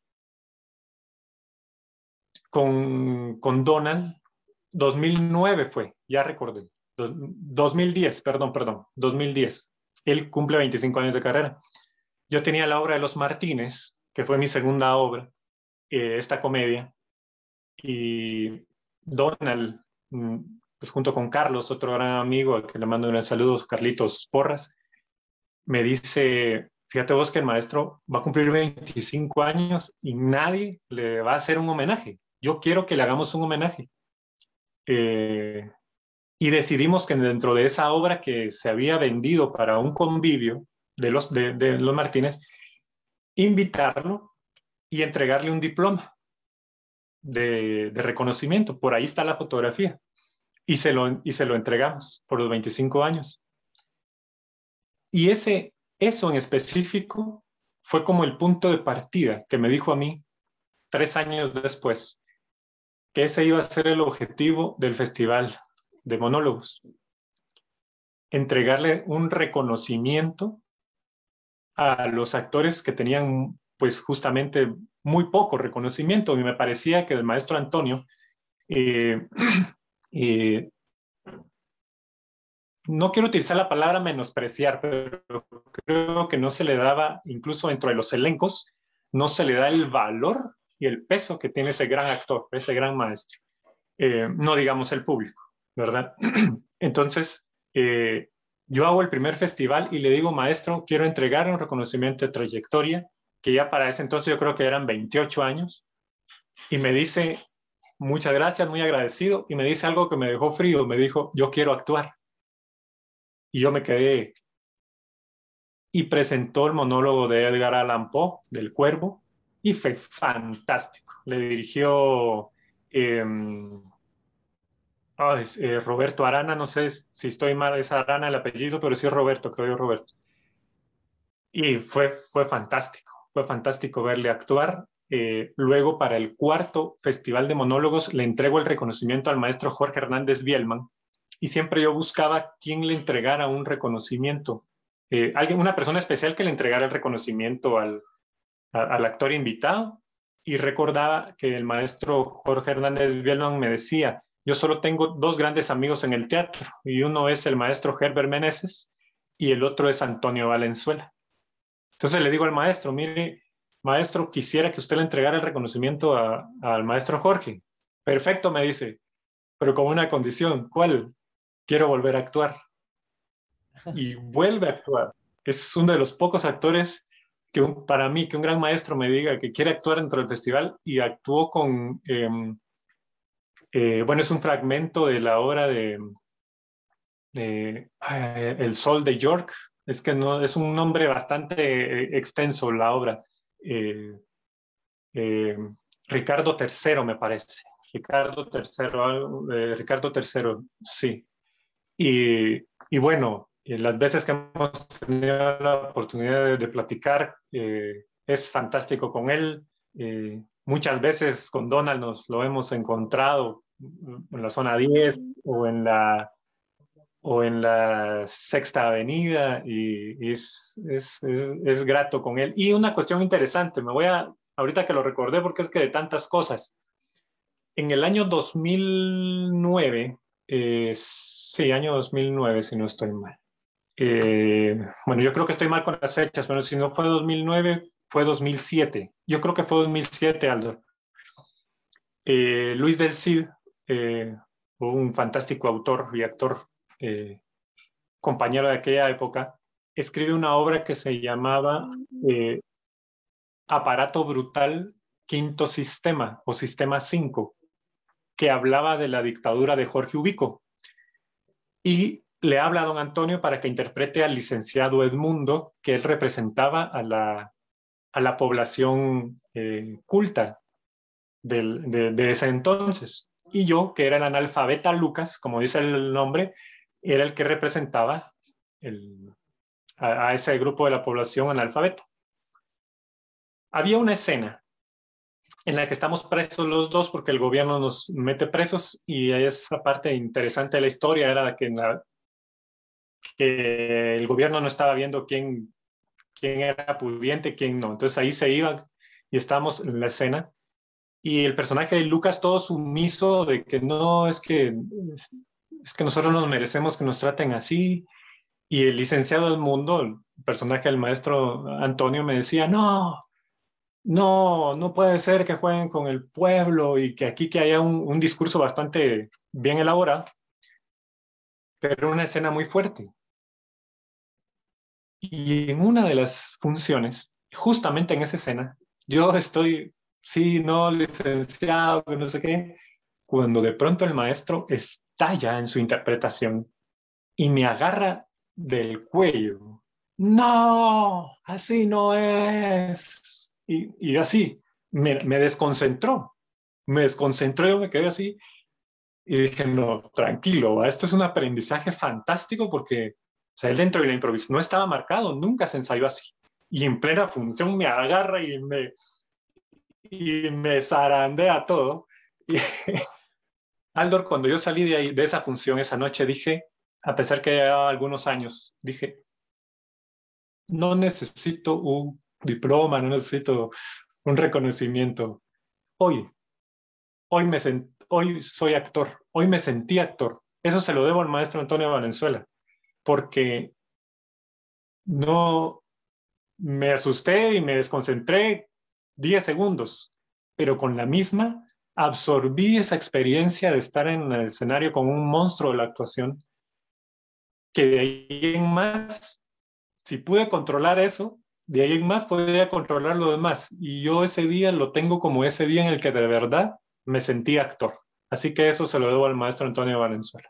con, con Donald, dos mil nueve fue, ya recordé, dos mil diez, perdón, perdón, dos mil diez, él cumple veinticinco años de carrera. Yo tenía la obra de Los Martínez, que fue mi segunda obra, eh, esta comedia, y Donald, pues junto con Carlos, otro gran amigo al que le mando un saludo, Carlitos Porras, me dice, fíjate vos que el maestro va a cumplir veinticinco años y nadie le va a hacer un homenaje. Yo quiero que le hagamos un homenaje. Eh, y decidimos que dentro de esa obra que se había vendido para un convivio de los, de, de los Martínez, invitarlo y entregarle un diploma de, de reconocimiento. Por ahí está la fotografía. Y se, lo, y se lo entregamos por los veinticinco años. Y ese, eso en específico fue como el punto de partida que me dijo a mí tres años después, que ese iba a ser el objetivo del Festival de Monólogos. Entregarle un reconocimiento a los actores que tenían, pues justamente, muy poco reconocimiento. Y me parecía que el maestro Antonio, eh, eh, no quiero utilizar la palabra menospreciar, pero creo que no se le daba, incluso dentro de los elencos, no se le da el valor y el peso que tiene ese gran actor, ese gran maestro. Eh, no digamos el público, ¿verdad? Entonces, eh, yo hago el primer festival y le digo, maestro, quiero entregar un reconocimiento de trayectoria, que ya para ese entonces yo creo que eran veintiocho años, y me dice, muchas gracias, muy agradecido, y me dice algo que me dejó frío, me dijo, yo quiero actuar. Y yo me quedé, y presentó el monólogo de Edgar Allan Poe, del Cuervo, y fue fantástico. Le dirigió eh, oh, es, eh, Roberto Arana, no sé si estoy mal, es Arana el apellido, pero sí es Roberto, creo yo Roberto. Y fue, fue fantástico, fue fantástico verle actuar. Eh, luego, para el cuarto Festival de Monólogos, le entrego el reconocimiento al maestro Jorge Hernández Bielman, y siempre yo buscaba quién le entregara un reconocimiento, eh, alguien, una persona especial que le entregara el reconocimiento al, a, al actor invitado, y recordaba que el maestro Jorge Hernández Bielman me decía, yo solo tengo dos grandes amigos en el teatro, y uno es el maestro Herbert Meneses y el otro es Antonio Valenzuela. Entonces le digo al maestro, mire, maestro, quisiera que usted le entregara el reconocimiento a, al maestro Jorge. Perfecto, me dice, pero con una condición. ¿Cuál? Quiero volver a actuar. Y vuelve a actuar. Es uno de los pocos actores que un, para mí, que un gran maestro me diga que quiere actuar dentro del festival, y actuó con, eh, eh, bueno, es un fragmento de la obra de, de eh, El Sol de York. Es que no, es un nombre bastante extenso la obra. Eh, eh, Ricardo tercero, me parece. Ricardo tercero, eh, Ricardo tercero, sí. Y, y bueno, las veces que hemos tenido la oportunidad de, de platicar, eh, es fantástico con él. Eh, muchas veces con Donald nos lo hemos encontrado en la zona diez o en la, o en la Sexta Avenida, y, y es, es, es, es grato con él. Y una cuestión interesante, me voy a, ahorita que lo recordé, porque es que de tantas cosas. En el año dos mil nueve, eh, sí, año dos mil nueve, si no estoy mal. Eh, bueno, yo creo que estoy mal con las fechas, pero si no fue dos mil nueve, fue dos mil siete. Yo creo que fue dos mil siete, Aldo. Eh, Luis del Cid, eh, un fantástico autor y actor, eh, compañero de aquella época, escribe una obra que se llamaba eh, Aparato Brutal, Quinto Sistema, o Sistema cinco, que hablaba de la dictadura de Jorge Ubico. Y le habla a don Antonio para que interprete al licenciado Edmundo, que él representaba a la, a la población eh, culta del, de, de ese entonces. Y yo, que era el analfabeta Lucas, como dice el nombre, era el que representaba el, a, a ese grupo de la población analfabeta. Había una escena en la que estamos presos los dos porque el gobierno nos mete presos, y esa parte interesante de la historia era que, la, que el gobierno no estaba viendo quién, quién era pudiente, quién no. Entonces ahí se iban y estábamos en la escena, y el personaje de Lucas todo sumiso de que no, es que, es que nosotros nos merecemos que nos traten así. Y el licenciado Edmundo, el personaje del maestro Antonio, me decía, no, no, no puede ser que jueguen con el pueblo, y que aquí que haya un, un discurso bastante bien elaborado, pero una escena muy fuerte. Y en una de las funciones, justamente en esa escena, yo estoy, sí, no, licenciado, no sé qué, cuando de pronto el maestro estalla en su interpretación y me agarra del cuello. No, así no es. Y, y así, me, me desconcentró. Me desconcentró, yo me quedé así y dije, no, tranquilo, ¿va? Esto es un aprendizaje fantástico porque, o sea, él dentro de la improvisación no estaba marcado, nunca se ensayó así. Y en plena función me agarra y me, y me zarandea todo. Y Aldor, cuando yo salí de ahí, de esa función esa noche, dije, a pesar que llevaba algunos años, dije, no necesito un diploma, no necesito un reconocimiento. Hoy, hoy, me sent, hoy soy actor, hoy me sentí actor. Eso se lo debo al maestro Antonio Valenzuela, porque no me asusté y me desconcentré diez segundos, pero con la misma absorbí esa experiencia de estar en el escenario con un monstruo de la actuación, que de ahí en más, si pude controlar eso, de ahí en más podía controlar lo demás. Y yo ese día lo tengo como ese día en el que de verdad me sentí actor. Así que eso se lo debo al maestro Antonio Valenzuela.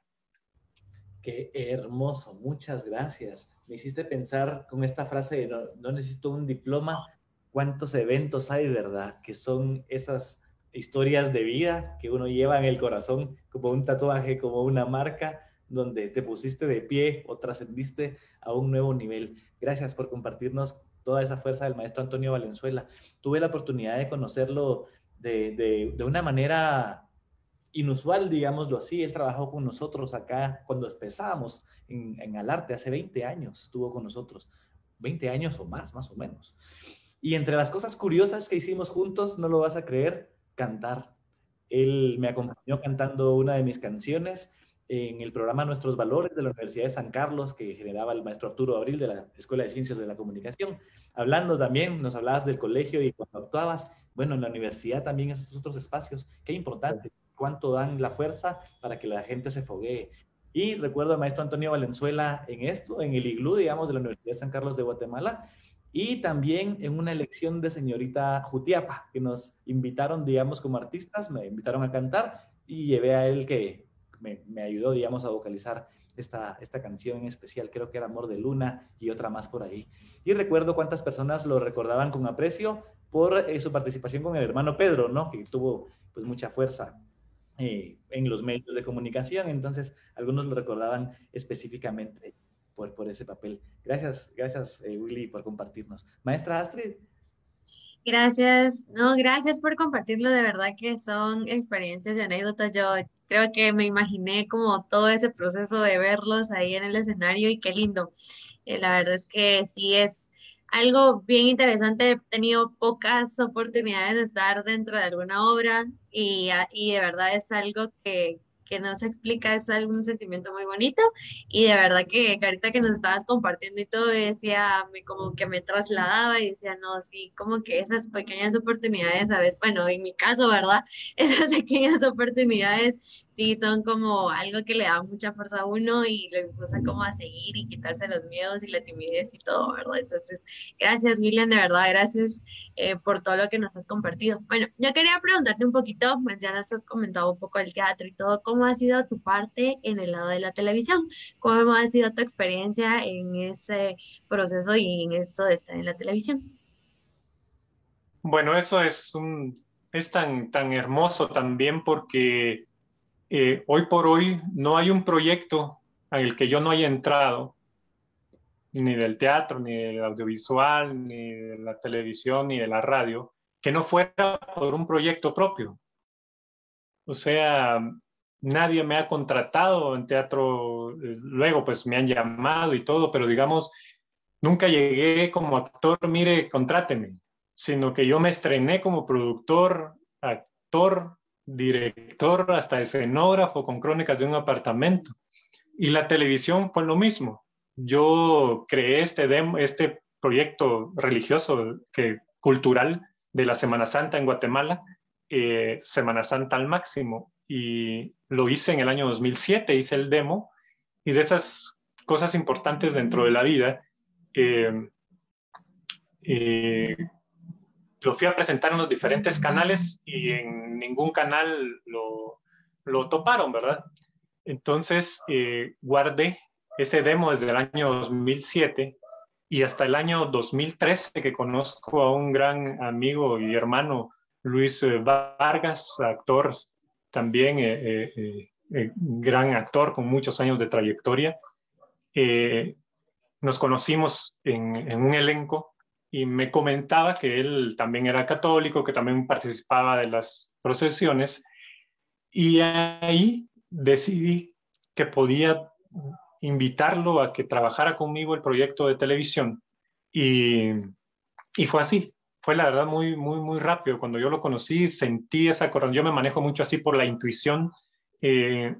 Qué hermoso, muchas gracias. Me hiciste pensar con esta frase de no, no necesito un diploma, cuántos eventos hay, ¿verdad? Que son esas historias de vida que uno lleva en el corazón como un tatuaje, como una marca, donde te pusiste de pie o trascendiste a un nuevo nivel. Gracias por compartirnos toda esa fuerza del maestro Antonio Valenzuela. Tuve la oportunidad de conocerlo de, de, de una manera inusual, digámoslo así. Él trabajó con nosotros acá cuando empezábamos en, en Alarte, hace veinte años estuvo con nosotros, veinte años o más, más o menos. Y entre las cosas curiosas que hicimos juntos, no lo vas a creer, cantar. Él me acompañó cantando una de mis canciones en el programa Nuestros Valores de la Universidad de San Carlos, que generaba el maestro Arturo Abril de la Escuela de Ciencias de la Comunicación. Hablando también, nos hablabas del colegio y cuando actuabas, bueno, en la universidad también esos otros espacios, qué importante, cuánto dan la fuerza para que la gente se foguee. Y recuerdo al maestro Antonio Valenzuela en esto, en el iglú, digamos, de la Universidad de San Carlos de Guatemala, y también en una elección de señorita Jutiapa, que nos invitaron, digamos, como artistas, me invitaron a cantar y llevé a él que me, me ayudó, digamos, a vocalizar esta, esta canción en especial, creo que era Amor de Luna y otra más por ahí. Y recuerdo cuántas personas lo recordaban con aprecio por eh, su participación con el hermano Pedro, ¿no? Que tuvo pues mucha fuerza eh, en los medios de comunicación, entonces algunos lo recordaban específicamente por, por ese papel. Gracias, gracias eh, Willy, por compartirnos. Maestra Astrid. Gracias, no, gracias por compartirlo, de verdad que son experiencias y anécdotas. Yo creo que me imaginé como todo ese proceso de verlos ahí en el escenario y qué lindo. Eh, la verdad es que sí es algo bien interesante. He tenido pocas oportunidades de estar dentro de alguna obra y, a- y de verdad es algo que, que no se explica, es algún sentimiento muy bonito y de verdad que, que ahorita que nos estabas compartiendo y todo, decía, me, como que me trasladaba y decía, no, sí, como que esas pequeñas oportunidades, ¿sabes? Bueno, en mi caso, ¿verdad? Esas pequeñas oportunidades sí son como algo que le da mucha fuerza a uno y lo impulsa como a seguir y quitarse los miedos y la timidez y todo, ¿verdad? Entonces, gracias, William, de verdad, gracias eh, por todo lo que nos has compartido. Bueno, yo quería preguntarte un poquito, pues ya nos has comentado un poco el teatro y todo, ¿cómo ha sido tu parte en el lado de la televisión? ¿Cómo ha sido tu experiencia en ese proceso y en esto de estar en la televisión? Bueno, eso es, un, es tan, tan hermoso también porque eh, hoy por hoy no hay un proyecto al que yo no haya entrado, ni del teatro, ni del audiovisual, ni de la televisión, ni de la radio, que no fuera por un proyecto propio. O sea, nadie me ha contratado en teatro, eh, luego pues me han llamado y todo, pero digamos, nunca llegué como actor, mire, contráteme, sino que yo me estrené como productor, actor, director, hasta escenógrafo con Crónicas de un apartamento. Y la televisión fue lo mismo. Yo creé este, demo, este proyecto religioso, que, cultural, de la Semana Santa en Guatemala, eh, Semana Santa al máximo, y lo hice en el año dos mil siete, hice el demo, y de esas cosas importantes dentro de la vida, eh, eh, lo fui a presentar en los diferentes canales y en ningún canal lo, lo toparon, ¿verdad? Entonces eh, guardé ese demo desde el año dos mil siete y hasta el año dos mil trece que conozco a un gran amigo y hermano, Luis eh, Vargas, actor también, eh, eh, eh, eh, gran actor con muchos años de trayectoria. Eh, nos conocimos en, en un elenco y me comentaba que él también era católico, que también participaba de las procesiones, y ahí decidí que podía invitarlo a que trabajara conmigo el proyecto de televisión. Y, y fue así. Fue la verdad muy, muy, muy rápido. Cuando yo lo conocí, sentí esa corriente. Yo me manejo mucho así por la intuición. Eh,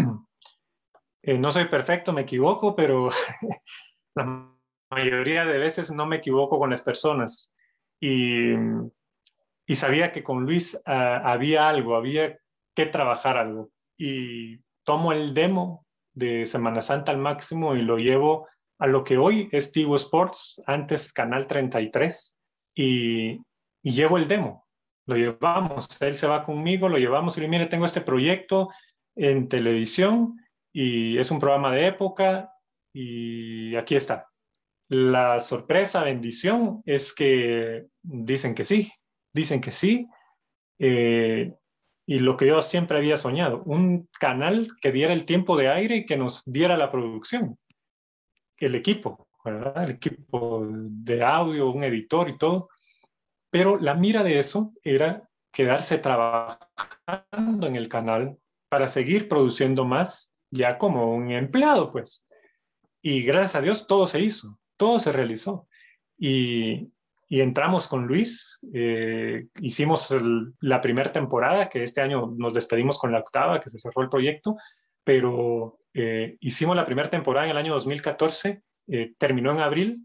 eh, no soy perfecto, me equivoco, pero la mayoría de veces no me equivoco con las personas. Y, y sabía que con Luis uh, había algo, había que trabajar algo. Y tomo el demo de Semana Santa al máximo y lo llevo a lo que hoy es Tigo Sports, antes Canal treinta y tres, y, y llevo el demo. Lo llevamos, él se va conmigo, lo llevamos y le mire, tengo este proyecto en televisión y es un programa de época y aquí está. La sorpresa, bendición, es que dicen que sí, dicen que sí, eh, y lo que yo siempre había soñado, un canal que diera el tiempo de aire y que nos diera la producción, el equipo, ¿verdad? El equipo de audio, un editor y todo, pero la mira de eso era quedarse trabajando en el canal para seguir produciendo más, ya como un empleado, pues. Y gracias a Dios todo se hizo, todo se realizó. Y, y entramos con Luis, eh, hicimos el, la primera temporada, que este año nos despedimos con la octava, que se cerró el proyecto, pero eh, hicimos la primera temporada en el año dos mil catorce, eh, terminó en abril,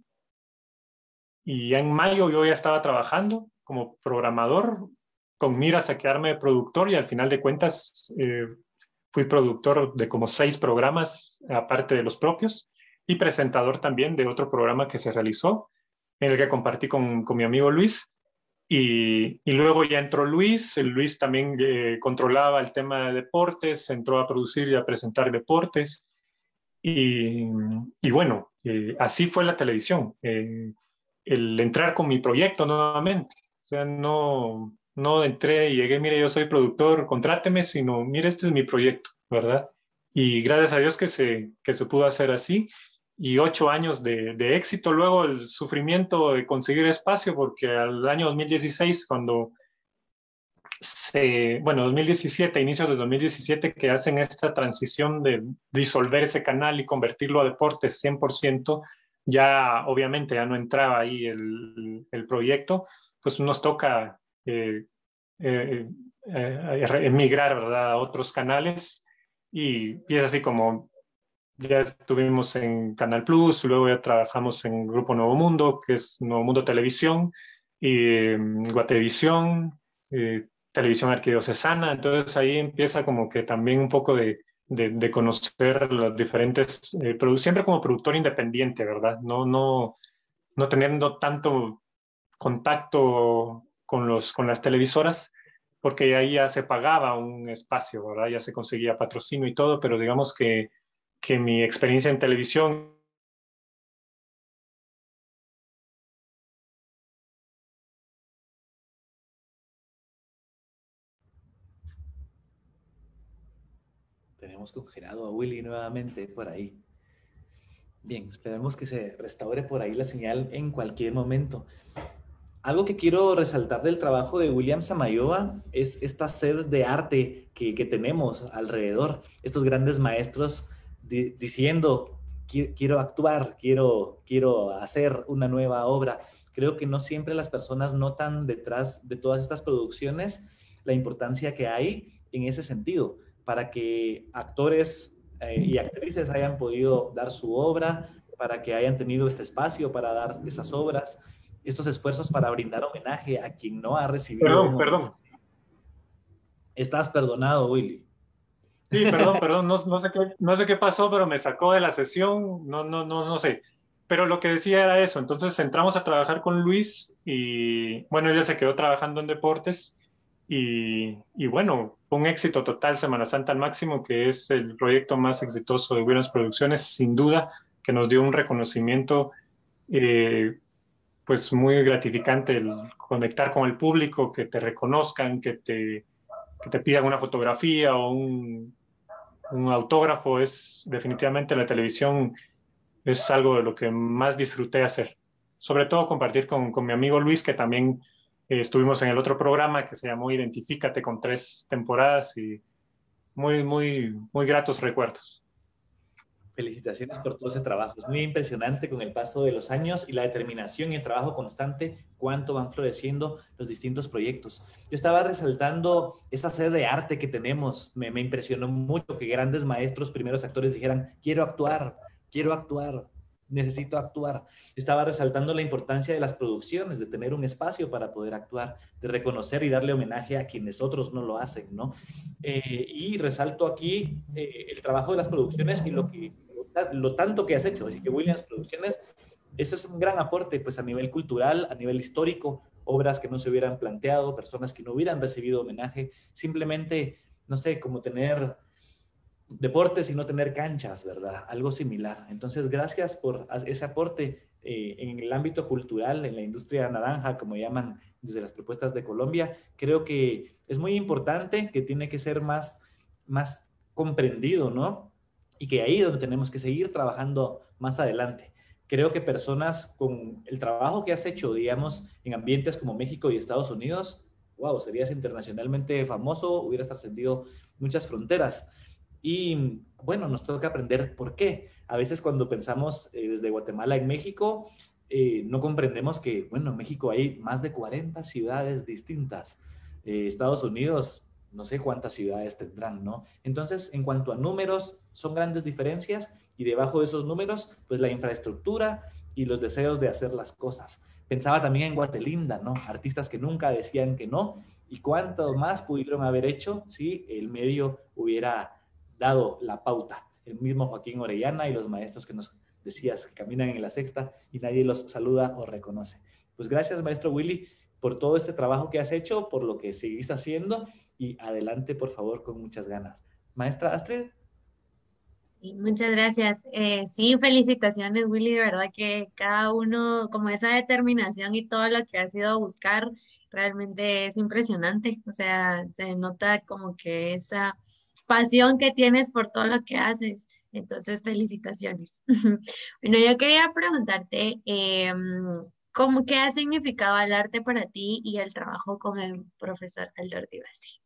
y ya en mayo yo ya estaba trabajando como programador, con miras a quedarme de productor, y al final de cuentas eh, fui productor de como seis programas, aparte de los propios, y presentador también de otro programa que se realizó, en el que compartí con, con mi amigo Luis, y, y luego ya entró Luis, el Luis también eh, controlaba el tema de deportes, entró a producir y a presentar deportes, y, y bueno, eh, así fue la televisión, eh, el entrar con mi proyecto nuevamente, o sea, no, no entré y llegué, mire, yo soy productor, contráteme, sino, mire, este es mi proyecto, ¿verdad? Y gracias a Dios que se, que se pudo hacer así, y ocho años de, de éxito, luego el sufrimiento de conseguir espacio, porque al año dos mil dieciséis, cuando se, bueno, dos mil diecisiete, inicios de dos mil diecisiete, que hacen esta transición de disolver ese canal y convertirlo a deportes cien por ciento, ya obviamente ya no entraba ahí el, el proyecto, pues nos toca eh, eh, eh, emigrar, ¿verdad?, a otros canales, y, y es así como ya estuvimos en Canal Plus, luego ya trabajamos en Grupo Nuevo Mundo, que es Nuevo Mundo Televisión, y eh, Guatevisión, eh, Televisión Arquidiocesana. Entonces ahí empieza como que también un poco de, de, de conocer las diferentes, eh, siempre como productor independiente, ¿verdad? No, no, no teniendo tanto contacto con, los, con las televisoras, porque ahí ya se pagaba un espacio, ¿verdad? Ya se conseguía patrocinio y todo, pero digamos que que mi experiencia en televisión. Tenemos congelado a Willy nuevamente por ahí. Bien, esperemos que se restaure por ahí la señal en cualquier momento. Algo que quiero resaltar del trabajo de William Samayoa es esta sed de arte que, que tenemos alrededor. Estos grandes maestros di, diciendo, quiero actuar, quiero, quiero hacer una nueva obra. Creo que no siempre las personas notan detrás de todas estas producciones la importancia que hay en ese sentido, para que actores eh, y actrices hayan podido dar su obra, para que hayan tenido este espacio para dar esas obras, estos esfuerzos para brindar homenaje a quien no ha recibido Perdón, un perdón. Estás perdonado, Willy. Sí, perdón, perdón, no, no, sé qué, no sé qué pasó, pero me sacó de la sesión, no, no, no, no sé. Pero lo que decía era eso, entonces entramos a trabajar con Luis y, bueno, ella se quedó trabajando en deportes Y, y bueno, un éxito total, Semana Santa al Máximo, que es el proyecto más exitoso de Williams Producciones, sin duda, que nos dio un reconocimiento eh, pues muy gratificante, el conectar con el público, que te reconozcan, que te, que te pidan una fotografía o un, un autógrafo. Es definitivamente la televisión, es algo de lo que más disfruté hacer. Sobre todo compartir con, con mi amigo Luis, que también eh, estuvimos en el otro programa que se llamó Identifícate, con tres temporadas, y muy, muy, muy gratos recuerdos. Felicitaciones por todo ese trabajo. Es muy impresionante con el paso de los años y la determinación y el trabajo constante, cuánto van floreciendo los distintos proyectos. Yo estaba resaltando esa sed de arte que tenemos. Me, me impresionó mucho que grandes maestros, primeros actores dijeran, quiero actuar, quiero actuar, necesito actuar. Estaba resaltando la importancia de las producciones, de tener un espacio para poder actuar, de reconocer y darle homenaje a quienes otros no lo hacen, ¿no? Eh, y resalto aquí eh, el trabajo de las producciones y lo que lo tanto que has hecho. Así que Williams Producciones, eso es un gran aporte pues a nivel cultural, a nivel histórico, obras que no se hubieran planteado, personas que no hubieran recibido homenaje, simplemente, no sé, como tener deportes y no tener canchas, ¿verdad? Algo similar. Entonces, gracias por ese aporte eh, en el ámbito cultural, en la industria naranja, como llaman desde las propuestas de Colombia. Creo que es muy importante, que tiene que ser más, más comprendido, ¿no? Y que ahí es donde tenemos que seguir trabajando más adelante. Creo que personas con el trabajo que has hecho, digamos, en ambientes como México y Estados Unidos, wow, serías internacionalmente famoso, hubieras trascendido muchas fronteras. Y bueno, nos toca aprender por qué. A veces cuando pensamos eh, desde Guatemala en México, eh, no comprendemos que, bueno, en México hay más de cuarenta ciudades distintas. Eh, Estados Unidos, no sé cuántas ciudades tendrán, ¿no? Entonces, en cuanto a números, son grandes diferencias y debajo de esos números, pues la infraestructura y los deseos de hacer las cosas. Pensaba también en Guatelinda, ¿no? Artistas que nunca decían que no y cuánto más pudieron haber hecho si el medio hubiera dado la pauta. El mismo Joaquín Orellana y los maestros que nos decías que caminan en la sexta y nadie los saluda o reconoce. Pues gracias, maestro Willy, por todo este trabajo que has hecho, por lo que seguís haciendo y adelante, por favor, con muchas ganas. Maestra Astrid. Y muchas gracias. Eh, sí, felicitaciones, Willy. De verdad que cada uno, como esa determinación y todo lo que has ido a buscar, realmente es impresionante. O sea, se nota como que esa pasión que tienes por todo lo que haces. Entonces, felicitaciones. Bueno, yo quería preguntarte, eh, ¿cómo qué ha significado el arte para ti y el trabajo con el profesor Aldor Divasi?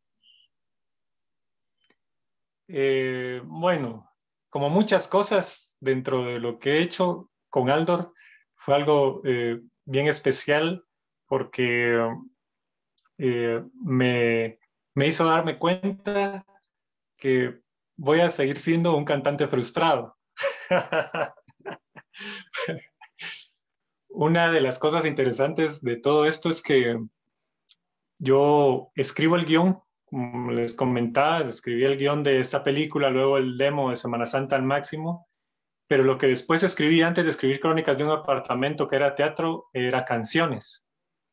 Eh, bueno, como muchas cosas dentro de lo que he hecho con Aldor, fue algo eh, bien especial porque eh, me, me hizo darme cuenta que voy a seguir siendo un cantante frustrado. Una de las cosas interesantes de todo esto es que yo escribo el guión, como les comentaba, escribí el guión de esta película, luego el demo de Semana Santa al Máximo, pero lo que después escribí antes de escribir Crónicas de un Apartamento, que era teatro, era canciones.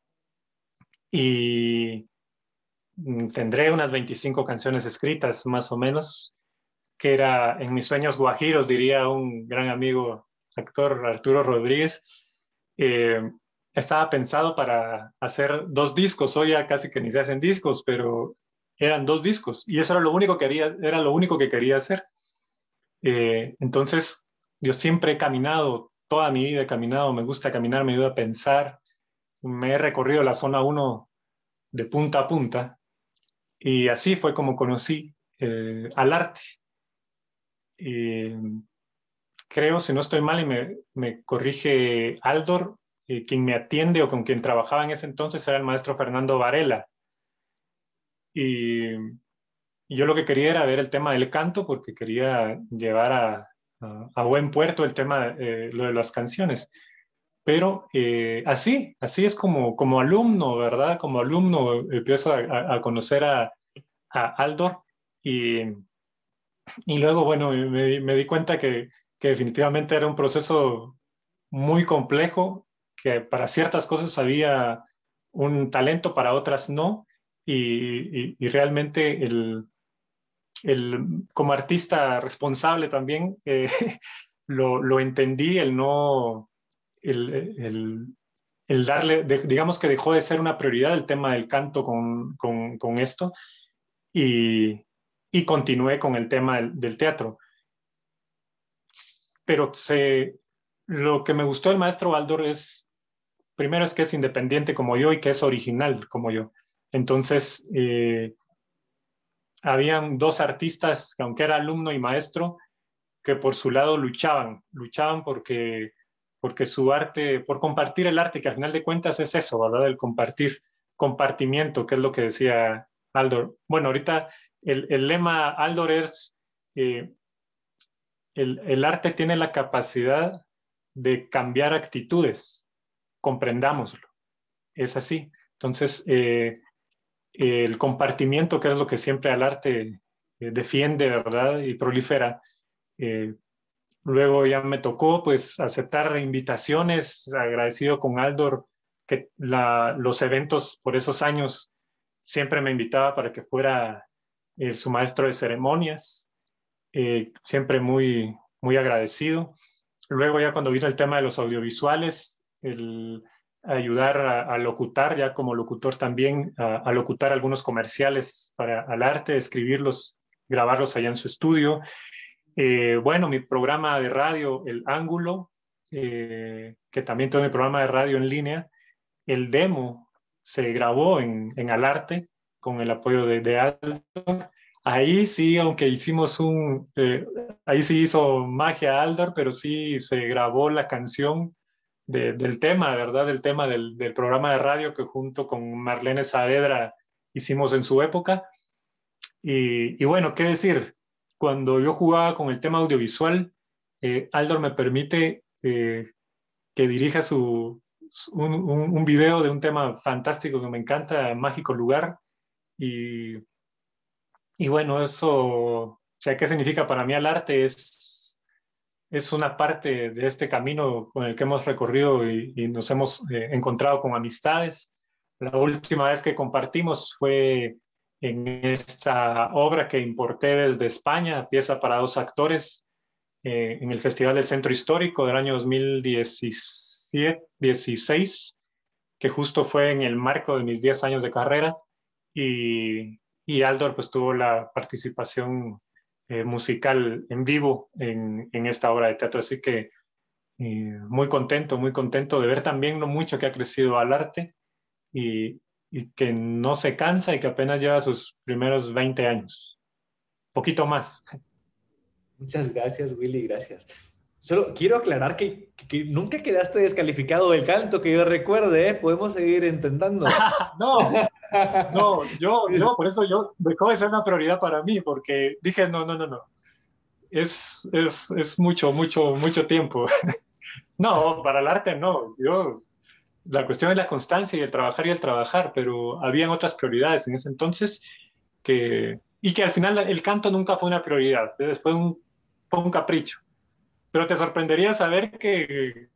Y tendré unas veinticinco canciones escritas, más o menos, que era en mis sueños guajiros, diría un gran amigo, actor Arturo Rodríguez. Eh, estaba pensado para hacer dos discos. Hoy ya casi que ni se hacen discos, pero eran dos discos y eso era lo único que quería, era lo único que quería hacer. Eh, entonces, yo siempre he caminado, toda mi vida he caminado, me gusta caminar, me ayuda a pensar. Me he recorrido la zona uno de punta a punta y así fue como conocí eh, al arte. Eh, creo, si no estoy mal y me, me corrige Aldor, eh, quien me atiende o con quien trabajaba en ese entonces era el maestro Fernando Varela. Y, y yo lo que quería era ver el tema del canto porque quería llevar a, a, a buen puerto el tema, eh, lo de las canciones. Pero eh, así, así es como, como alumno, ¿verdad? Como alumno empiezo a, a conocer a, a Aldor y, y luego, bueno, me, me di cuenta que, que definitivamente era un proceso muy complejo, que para ciertas cosas había un talento, para otras no. y, y, y realmente el, el, como artista responsable también eh, lo, lo entendí, el no, el, el, el darle, de, digamos que dejó de ser una prioridad el tema del canto con, con, con esto y, y continué con el tema del, del teatro. Pero se, lo que me gustó del maestro Aldor es, primero es que es independiente como yo y que es original como yo. Entonces, eh, habían dos artistas, aunque era alumno y maestro, que por su lado luchaban, luchaban porque, porque su arte, por compartir el arte, que al final de cuentas es eso, ¿verdad? El compartir, compartimiento, que es lo que decía Aldor. Bueno, ahorita el, el lema Aldor es, eh, el, el arte tiene la capacidad de cambiar actitudes, comprendámoslo, es así. Entonces, eh, el compartimiento, que es lo que siempre al arte eh, defiende, ¿verdad? Y prolifera. Eh, luego ya me tocó pues aceptar invitaciones, agradecido con Aldor, que la, los eventos por esos años siempre me invitaba para que fuera eh, su maestro de ceremonias, eh, siempre muy, muy agradecido. Luego ya cuando vino el tema de los audiovisuales, el ayudar a, a locutar, ya como locutor también, a, a locutar algunos comerciales para al arte, escribirlos, grabarlos allá en su estudio. Eh, bueno, mi programa de radio, El Ángulo, eh, que también tengo mi programa de radio en línea, el demo se grabó en, en Alarte con el apoyo de, de Aldor. Ahí sí, aunque hicimos un, eh, ahí sí hizo magia Aldor, pero sí se grabó la canción de, del tema, ¿verdad? Del tema del, del programa de radio que junto con Marlene Saavedra hicimos en su época. Y, y bueno, ¿qué decir? Cuando yo jugaba con el tema audiovisual, eh, Aldor me permite eh, que dirija su, un, un, un video de un tema fantástico que me encanta, Mágico Lugar. Y, y bueno, eso, o sea, ¿qué significa para mí el arte? Es, es una parte de este camino con el que hemos recorrido y, y nos hemos eh, encontrado con amistades. La última vez que compartimos fue en esta obra que importé desde España, pieza para dos actores, eh, en el Festival del Centro Histórico del año dos mil dieciséis, que justo fue en el marco de mis diez años de carrera, y, y Aldor pues tuvo la participación eh, musical en vivo en, en esta obra de teatro, así que eh, muy contento, muy contento de ver también lo mucho que ha crecido al arte y, y que no se cansa y que apenas lleva sus primeros veinte años, poquito más. Muchas gracias, Willy, gracias. Solo quiero aclarar que, que, que nunca quedaste descalificado del canto, que yo recuerde, ¿eh? Podemos seguir intentando. No, no, yo, yo, por eso yo dejó de ser una prioridad para mí, porque dije, no, no, no, no, es, es, es mucho, mucho, mucho tiempo. No, para el arte no, yo, la cuestión es la constancia y el trabajar y el trabajar, pero habían otras prioridades en ese entonces que, y que al final el canto nunca fue una prioridad, fue un, fue un capricho. Pero te sorprendería saber que,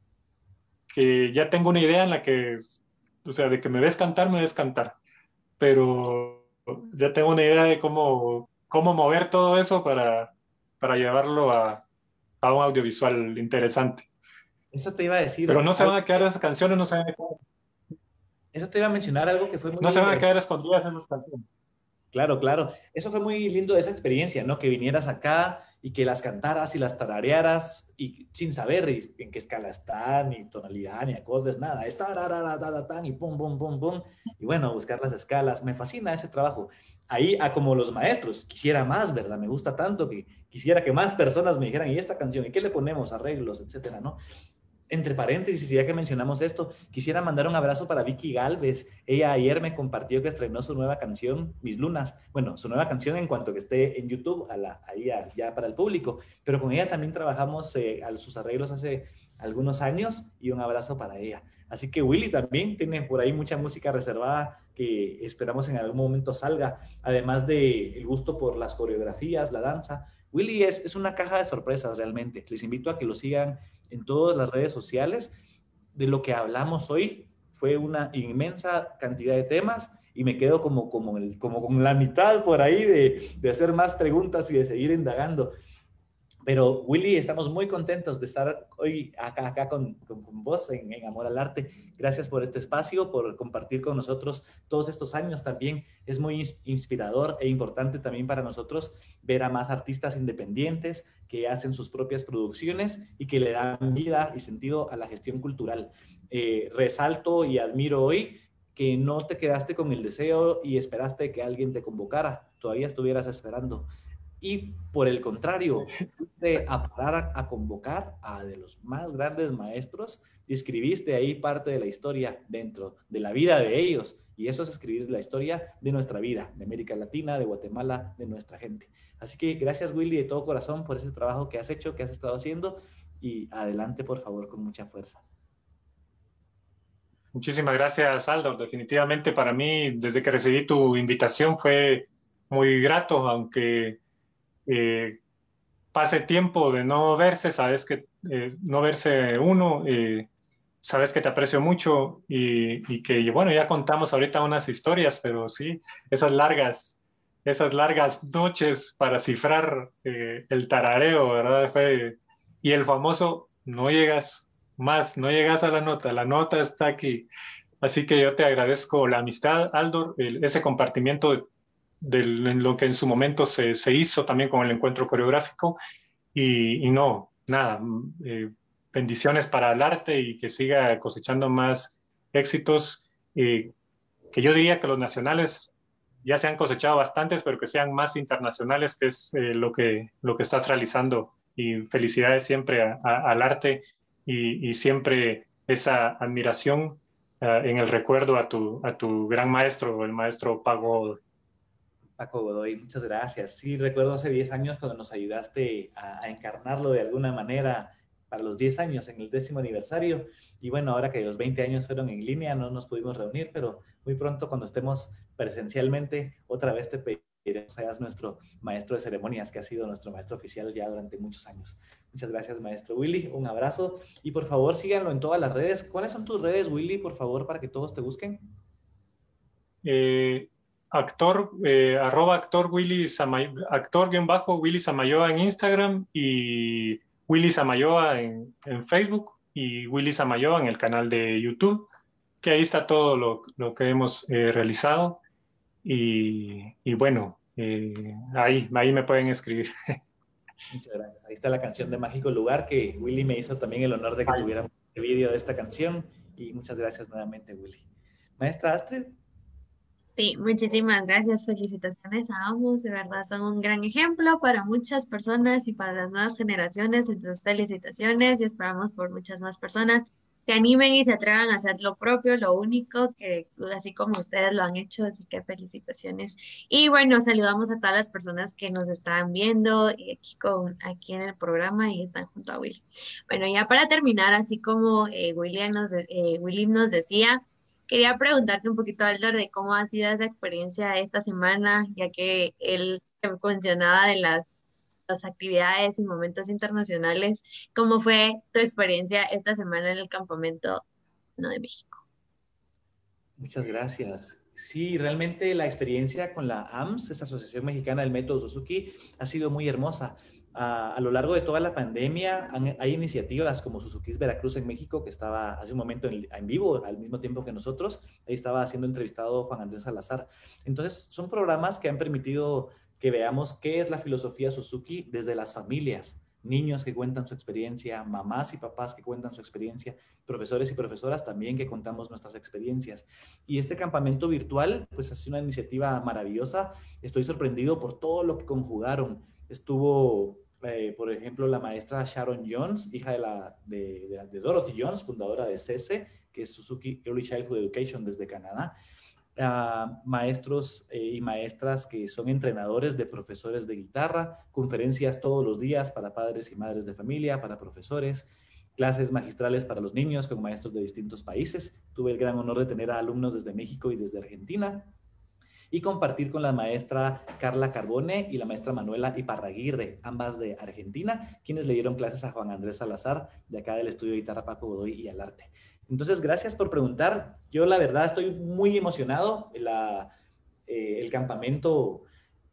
que ya tengo una idea en la que, o sea, de que me ves cantar, me ves cantar, pero ya tengo una idea de cómo, cómo mover todo eso para, para llevarlo a, a un audiovisual interesante. Eso te iba a decir. Pero no se van a quedar esas canciones, no se van a quedar. Eso te iba a mencionar algo que fue muy... No se van a quedar escondidas esas canciones. Claro, claro. Eso fue muy lindo de esa experiencia, ¿no? Que vinieras acá y que las cantaras y las tararearas y sin saber en qué escala están, ni tonalidad, ni acordes, nada. Es tararara, y pum, pum, pum, pum. Y bueno, buscar las escalas. Me fascina ese trabajo. Ahí, a como los maestros, quisiera más, ¿verdad? Me gusta tanto que quisiera que más personas me dijeran, ¿y esta canción? ¿Y qué le ponemos? Arreglos, etcétera, ¿no? Entre paréntesis, ya que mencionamos esto, quisiera mandar un abrazo para Vicky Galvez. Ella ayer me compartió que estrenó su nueva canción, Mis Lunas. Bueno, su nueva canción en cuanto que esté en YouTube, a la, ahí a, ya para el público. Pero con ella también trabajamos eh, a sus arreglos hace algunos años y un abrazo para ella. Así que Willy también tiene por ahí mucha música reservada que esperamos en algún momento salga. Además de el gusto por las coreografías, la danza. Willy es, es una caja de sorpresas realmente. Les invito a que lo sigan en todas las redes sociales. De lo que hablamos hoy fue una inmensa cantidad de temas y me quedo como, como, el, como con la mitad por ahí de, de hacer más preguntas y de seguir indagando. Pero Willy, estamos muy contentos de estar hoy acá, acá con, con, con vos en, en Amor al Arte. Gracias por este espacio, por compartir con nosotros todos estos años también. Es muy inspirador e importante también para nosotros ver a más artistas independientes que hacen sus propias producciones y que le dan vida y sentido a la gestión cultural. Eh, resalto y admiro hoy que no te quedaste con el deseo y esperaste que alguien te convocara. Todavía estuvieras esperando. Y por el contrario, fuiste a parar a, a convocar a de los más grandes maestros y escribiste ahí parte de la historia dentro de la vida de ellos. Y eso es escribir la historia de nuestra vida, de América Latina, de Guatemala, de nuestra gente. Así que gracias, Willy, de todo corazón por ese trabajo que has hecho, que has estado haciendo. Y adelante, por favor, con mucha fuerza. Muchísimas gracias, Aldo. Definitivamente para mí, desde que recibí tu invitación, fue muy grato, aunque Eh, pase tiempo de no verse, sabes que eh, no verse uno, eh, sabes que te aprecio mucho y, y que, bueno, ya contamos ahorita unas historias, pero sí, esas largas, esas largas noches para cifrar eh, el tarareo, ¿verdad? Fue, y el famoso, no llegas más, no llegas a la nota, la nota está aquí. Así que yo te agradezco la amistad, Aldo, el, ese compartimiento de de lo que en su momento se, se hizo también con el encuentro coreográfico y, y no, nada, eh, bendiciones para el arte y que siga cosechando más éxitos, eh, que yo diría que los nacionales ya se han cosechado bastantes, pero que sean más internacionales, que es eh, lo, que, lo que estás realizando, y felicidades siempre a, a, al arte y, y siempre esa admiración uh, en el recuerdo a tu, a tu gran maestro, el maestro Pago. Paco Godoy, muchas gracias. Sí, recuerdo hace diez años cuando nos ayudaste a, a encarnarlo de alguna manera para los diez años, en el décimo aniversario. Y bueno, ahora que los veinte años fueron en línea, no nos pudimos reunir, pero muy pronto cuando estemos presencialmente, otra vez te pediré que seas nuestro maestro de ceremonias, que ha sido nuestro maestro oficial ya durante muchos años. Muchas gracias, maestro Willy. Un abrazo. Y por favor, síganlo en todas las redes. ¿Cuáles son tus redes, Willy, por favor, para que todos te busquen? Eh... actor, eh, arroba actor Willy Samayoa, actor guión bajo Willy Samayoa en Instagram y Willy Samayoa en, en Facebook y Willy Samayoa en el canal de YouTube, que ahí está todo lo, lo que hemos eh, realizado y, y bueno, eh, ahí, ahí me pueden escribir. Muchas gracias. Ahí está la canción de Mágico Lugar, que Willy me hizo también el honor de que tuviéramos el vídeo de esta canción, y muchas gracias nuevamente, Willy. Maestra Astrid. Sí, muchísimas gracias. Felicitaciones a ambos. De verdad son un gran ejemplo para muchas personas y para las nuevas generaciones. Entonces, felicitaciones y esperamos por muchas más personas se animen y se atrevan a hacer lo propio, lo único, que así como ustedes lo han hecho. Así que felicitaciones. Y bueno, saludamos a todas las personas que nos están viendo y aquí, con, aquí en el programa y están junto a Willy. Bueno, ya para terminar, así como eh, William nos, de- eh, Willy nos decía. Quería preguntarte un poquito, Aldor, de cómo ha sido esa experiencia esta semana, ya que él mencionaba de las, las actividades y momentos internacionales. ¿Cómo fue tu experiencia esta semana en el campamento no de México? Muchas gracias. Sí, realmente la experiencia con la A M S, esa Asociación Mexicana del Método Suzuki, ha sido muy hermosa. Uh, a lo largo de toda la pandemia han, hay iniciativas como Suzuki's Veracruz en México, que estaba hace un momento en, en vivo al mismo tiempo que nosotros. Ahí estaba siendo entrevistado Juan Andrés Salazar. Entonces, son programas que han permitido que veamos qué es la filosofía Suzuki desde las familias. Niños que cuentan su experiencia, mamás y papás que cuentan su experiencia, profesores y profesoras también que contamos nuestras experiencias. Y este campamento virtual, pues ha sido una iniciativa maravillosa. Estoy sorprendido por todo lo que conjugaron. Estuvo, eh, por ejemplo, la maestra Sharon Jones, hija de, la, de, de, de Dorothy Jones, fundadora de C E S E, que es Suzuki Early Childhood Education desde Canadá. Uh, maestros eh, y maestras que son entrenadores de profesores de guitarra, conferencias todos los días para padres y madres de familia, para profesores, clases magistrales para los niños con maestros de distintos países. Tuve el gran honor de tener a alumnos desde México y desde Argentina, y compartir con la maestra Carla Carbone y la maestra Manuela Iparraguirre, ambas de Argentina, quienes le dieron clases a Juan Andrés Salazar, de acá del estudio de guitarra Paco Godoy y al arte. Entonces, gracias por preguntar. Yo la verdad estoy muy emocionado. La, eh, el campamento,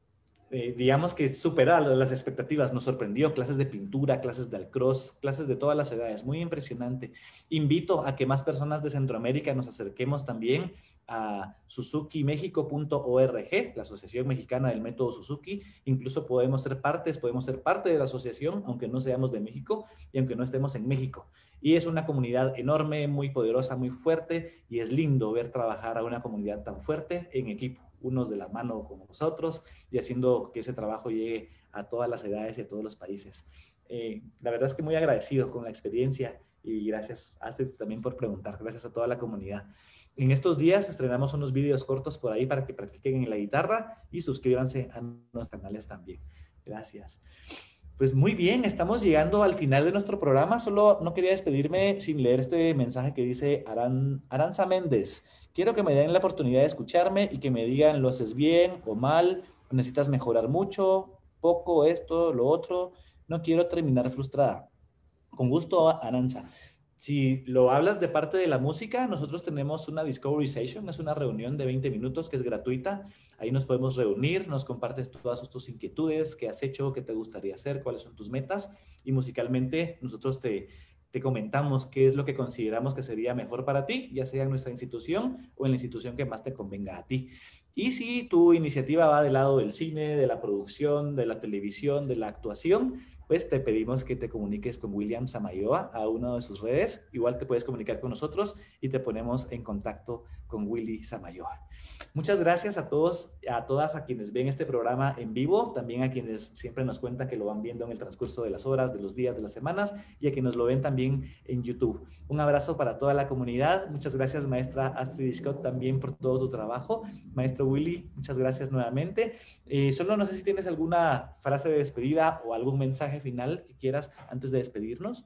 eh, digamos que supera las expectativas, nos sorprendió. Clases de pintura, clases de alcross, clases de todas las edades, muy impresionante. Invito a que más personas de Centroamérica nos acerquemos también a suzuki mexico punto org, la Asociación Mexicana del Método Suzuki. Incluso podemos ser partes, podemos ser parte de la asociación, aunque no seamos de México y aunque no estemos en México. Y es una comunidad enorme, muy poderosa, muy fuerte, y es lindo ver trabajar a una comunidad tan fuerte en equipo, unos de la mano como nosotros, y haciendo que ese trabajo llegue a todas las edades y a todos los países. Eh, la verdad es que muy agradecido con la experiencia, y gracias Astrid también por preguntar, gracias a toda la comunidad. En estos días estrenamos unos vídeos cortos por ahí para que practiquen en la guitarra, y suscríbanse a nuestros canales también. Gracias. Pues muy bien, estamos llegando al final de nuestro programa. Solo no quería despedirme sin leer este mensaje que dice Aran, Aranza Méndez. Quiero que me den la oportunidad de escucharme y que me digan lo haces bien o mal, o necesitas mejorar mucho, poco, esto, lo otro. No quiero terminar frustrada. Con gusto, Aranza. Si lo hablas de parte de la música, nosotros tenemos una Discovery Session, es una reunión de veinte minutos que es gratuita. Ahí nos podemos reunir, nos compartes todas tus inquietudes, qué has hecho, qué te gustaría hacer, cuáles son tus metas, y musicalmente nosotros te, te comentamos qué es lo que consideramos que sería mejor para ti, ya sea en nuestra institución o en la institución que más te convenga a ti. Y si tu iniciativa va del lado del cine, de la producción, de la televisión, de la actuación, pues te pedimos que te comuniques con William Samayoa a una de sus redes. Igual te puedes comunicar con nosotros y te ponemos en contacto con Willy Samayoa. Muchas gracias a todos, a todas, a quienes ven este programa en vivo, también a quienes siempre nos cuentan que lo van viendo en el transcurso de las horas, de los días, de las semanas, y a quienes lo ven también en YouTube. Un abrazo para toda la comunidad. Muchas gracias, maestra Astrid Scott, también por todo tu trabajo. Maestro Willy, muchas gracias nuevamente. Eh, solo no sé si tienes alguna frase de despedida o algún mensaje final que quieras antes de despedirnos.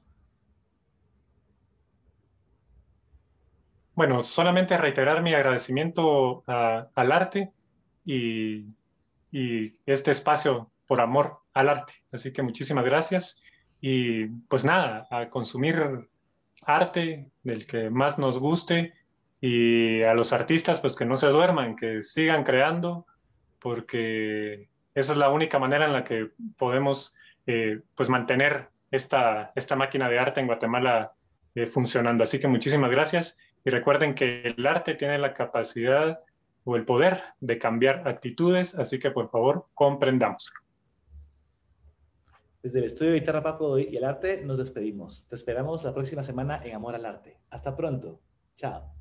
Bueno, solamente reiterar mi agradecimiento a, al arte y, y este espacio por amor al arte. Así que muchísimas gracias y pues nada, a consumir arte del que más nos guste, y a los artistas pues que no se duerman, que sigan creando, porque esa es la única manera en la que podemos eh, pues mantener esta, esta máquina de arte en Guatemala eh, funcionando. Así que muchísimas gracias, y recuerden que el arte tiene la capacidad o el poder de cambiar actitudes, así que por favor comprendámoslo. Desde el estudio de Guitarra Paco y el Arte nos despedimos. Te esperamos la próxima semana en Amor al Arte. Hasta pronto. Chao.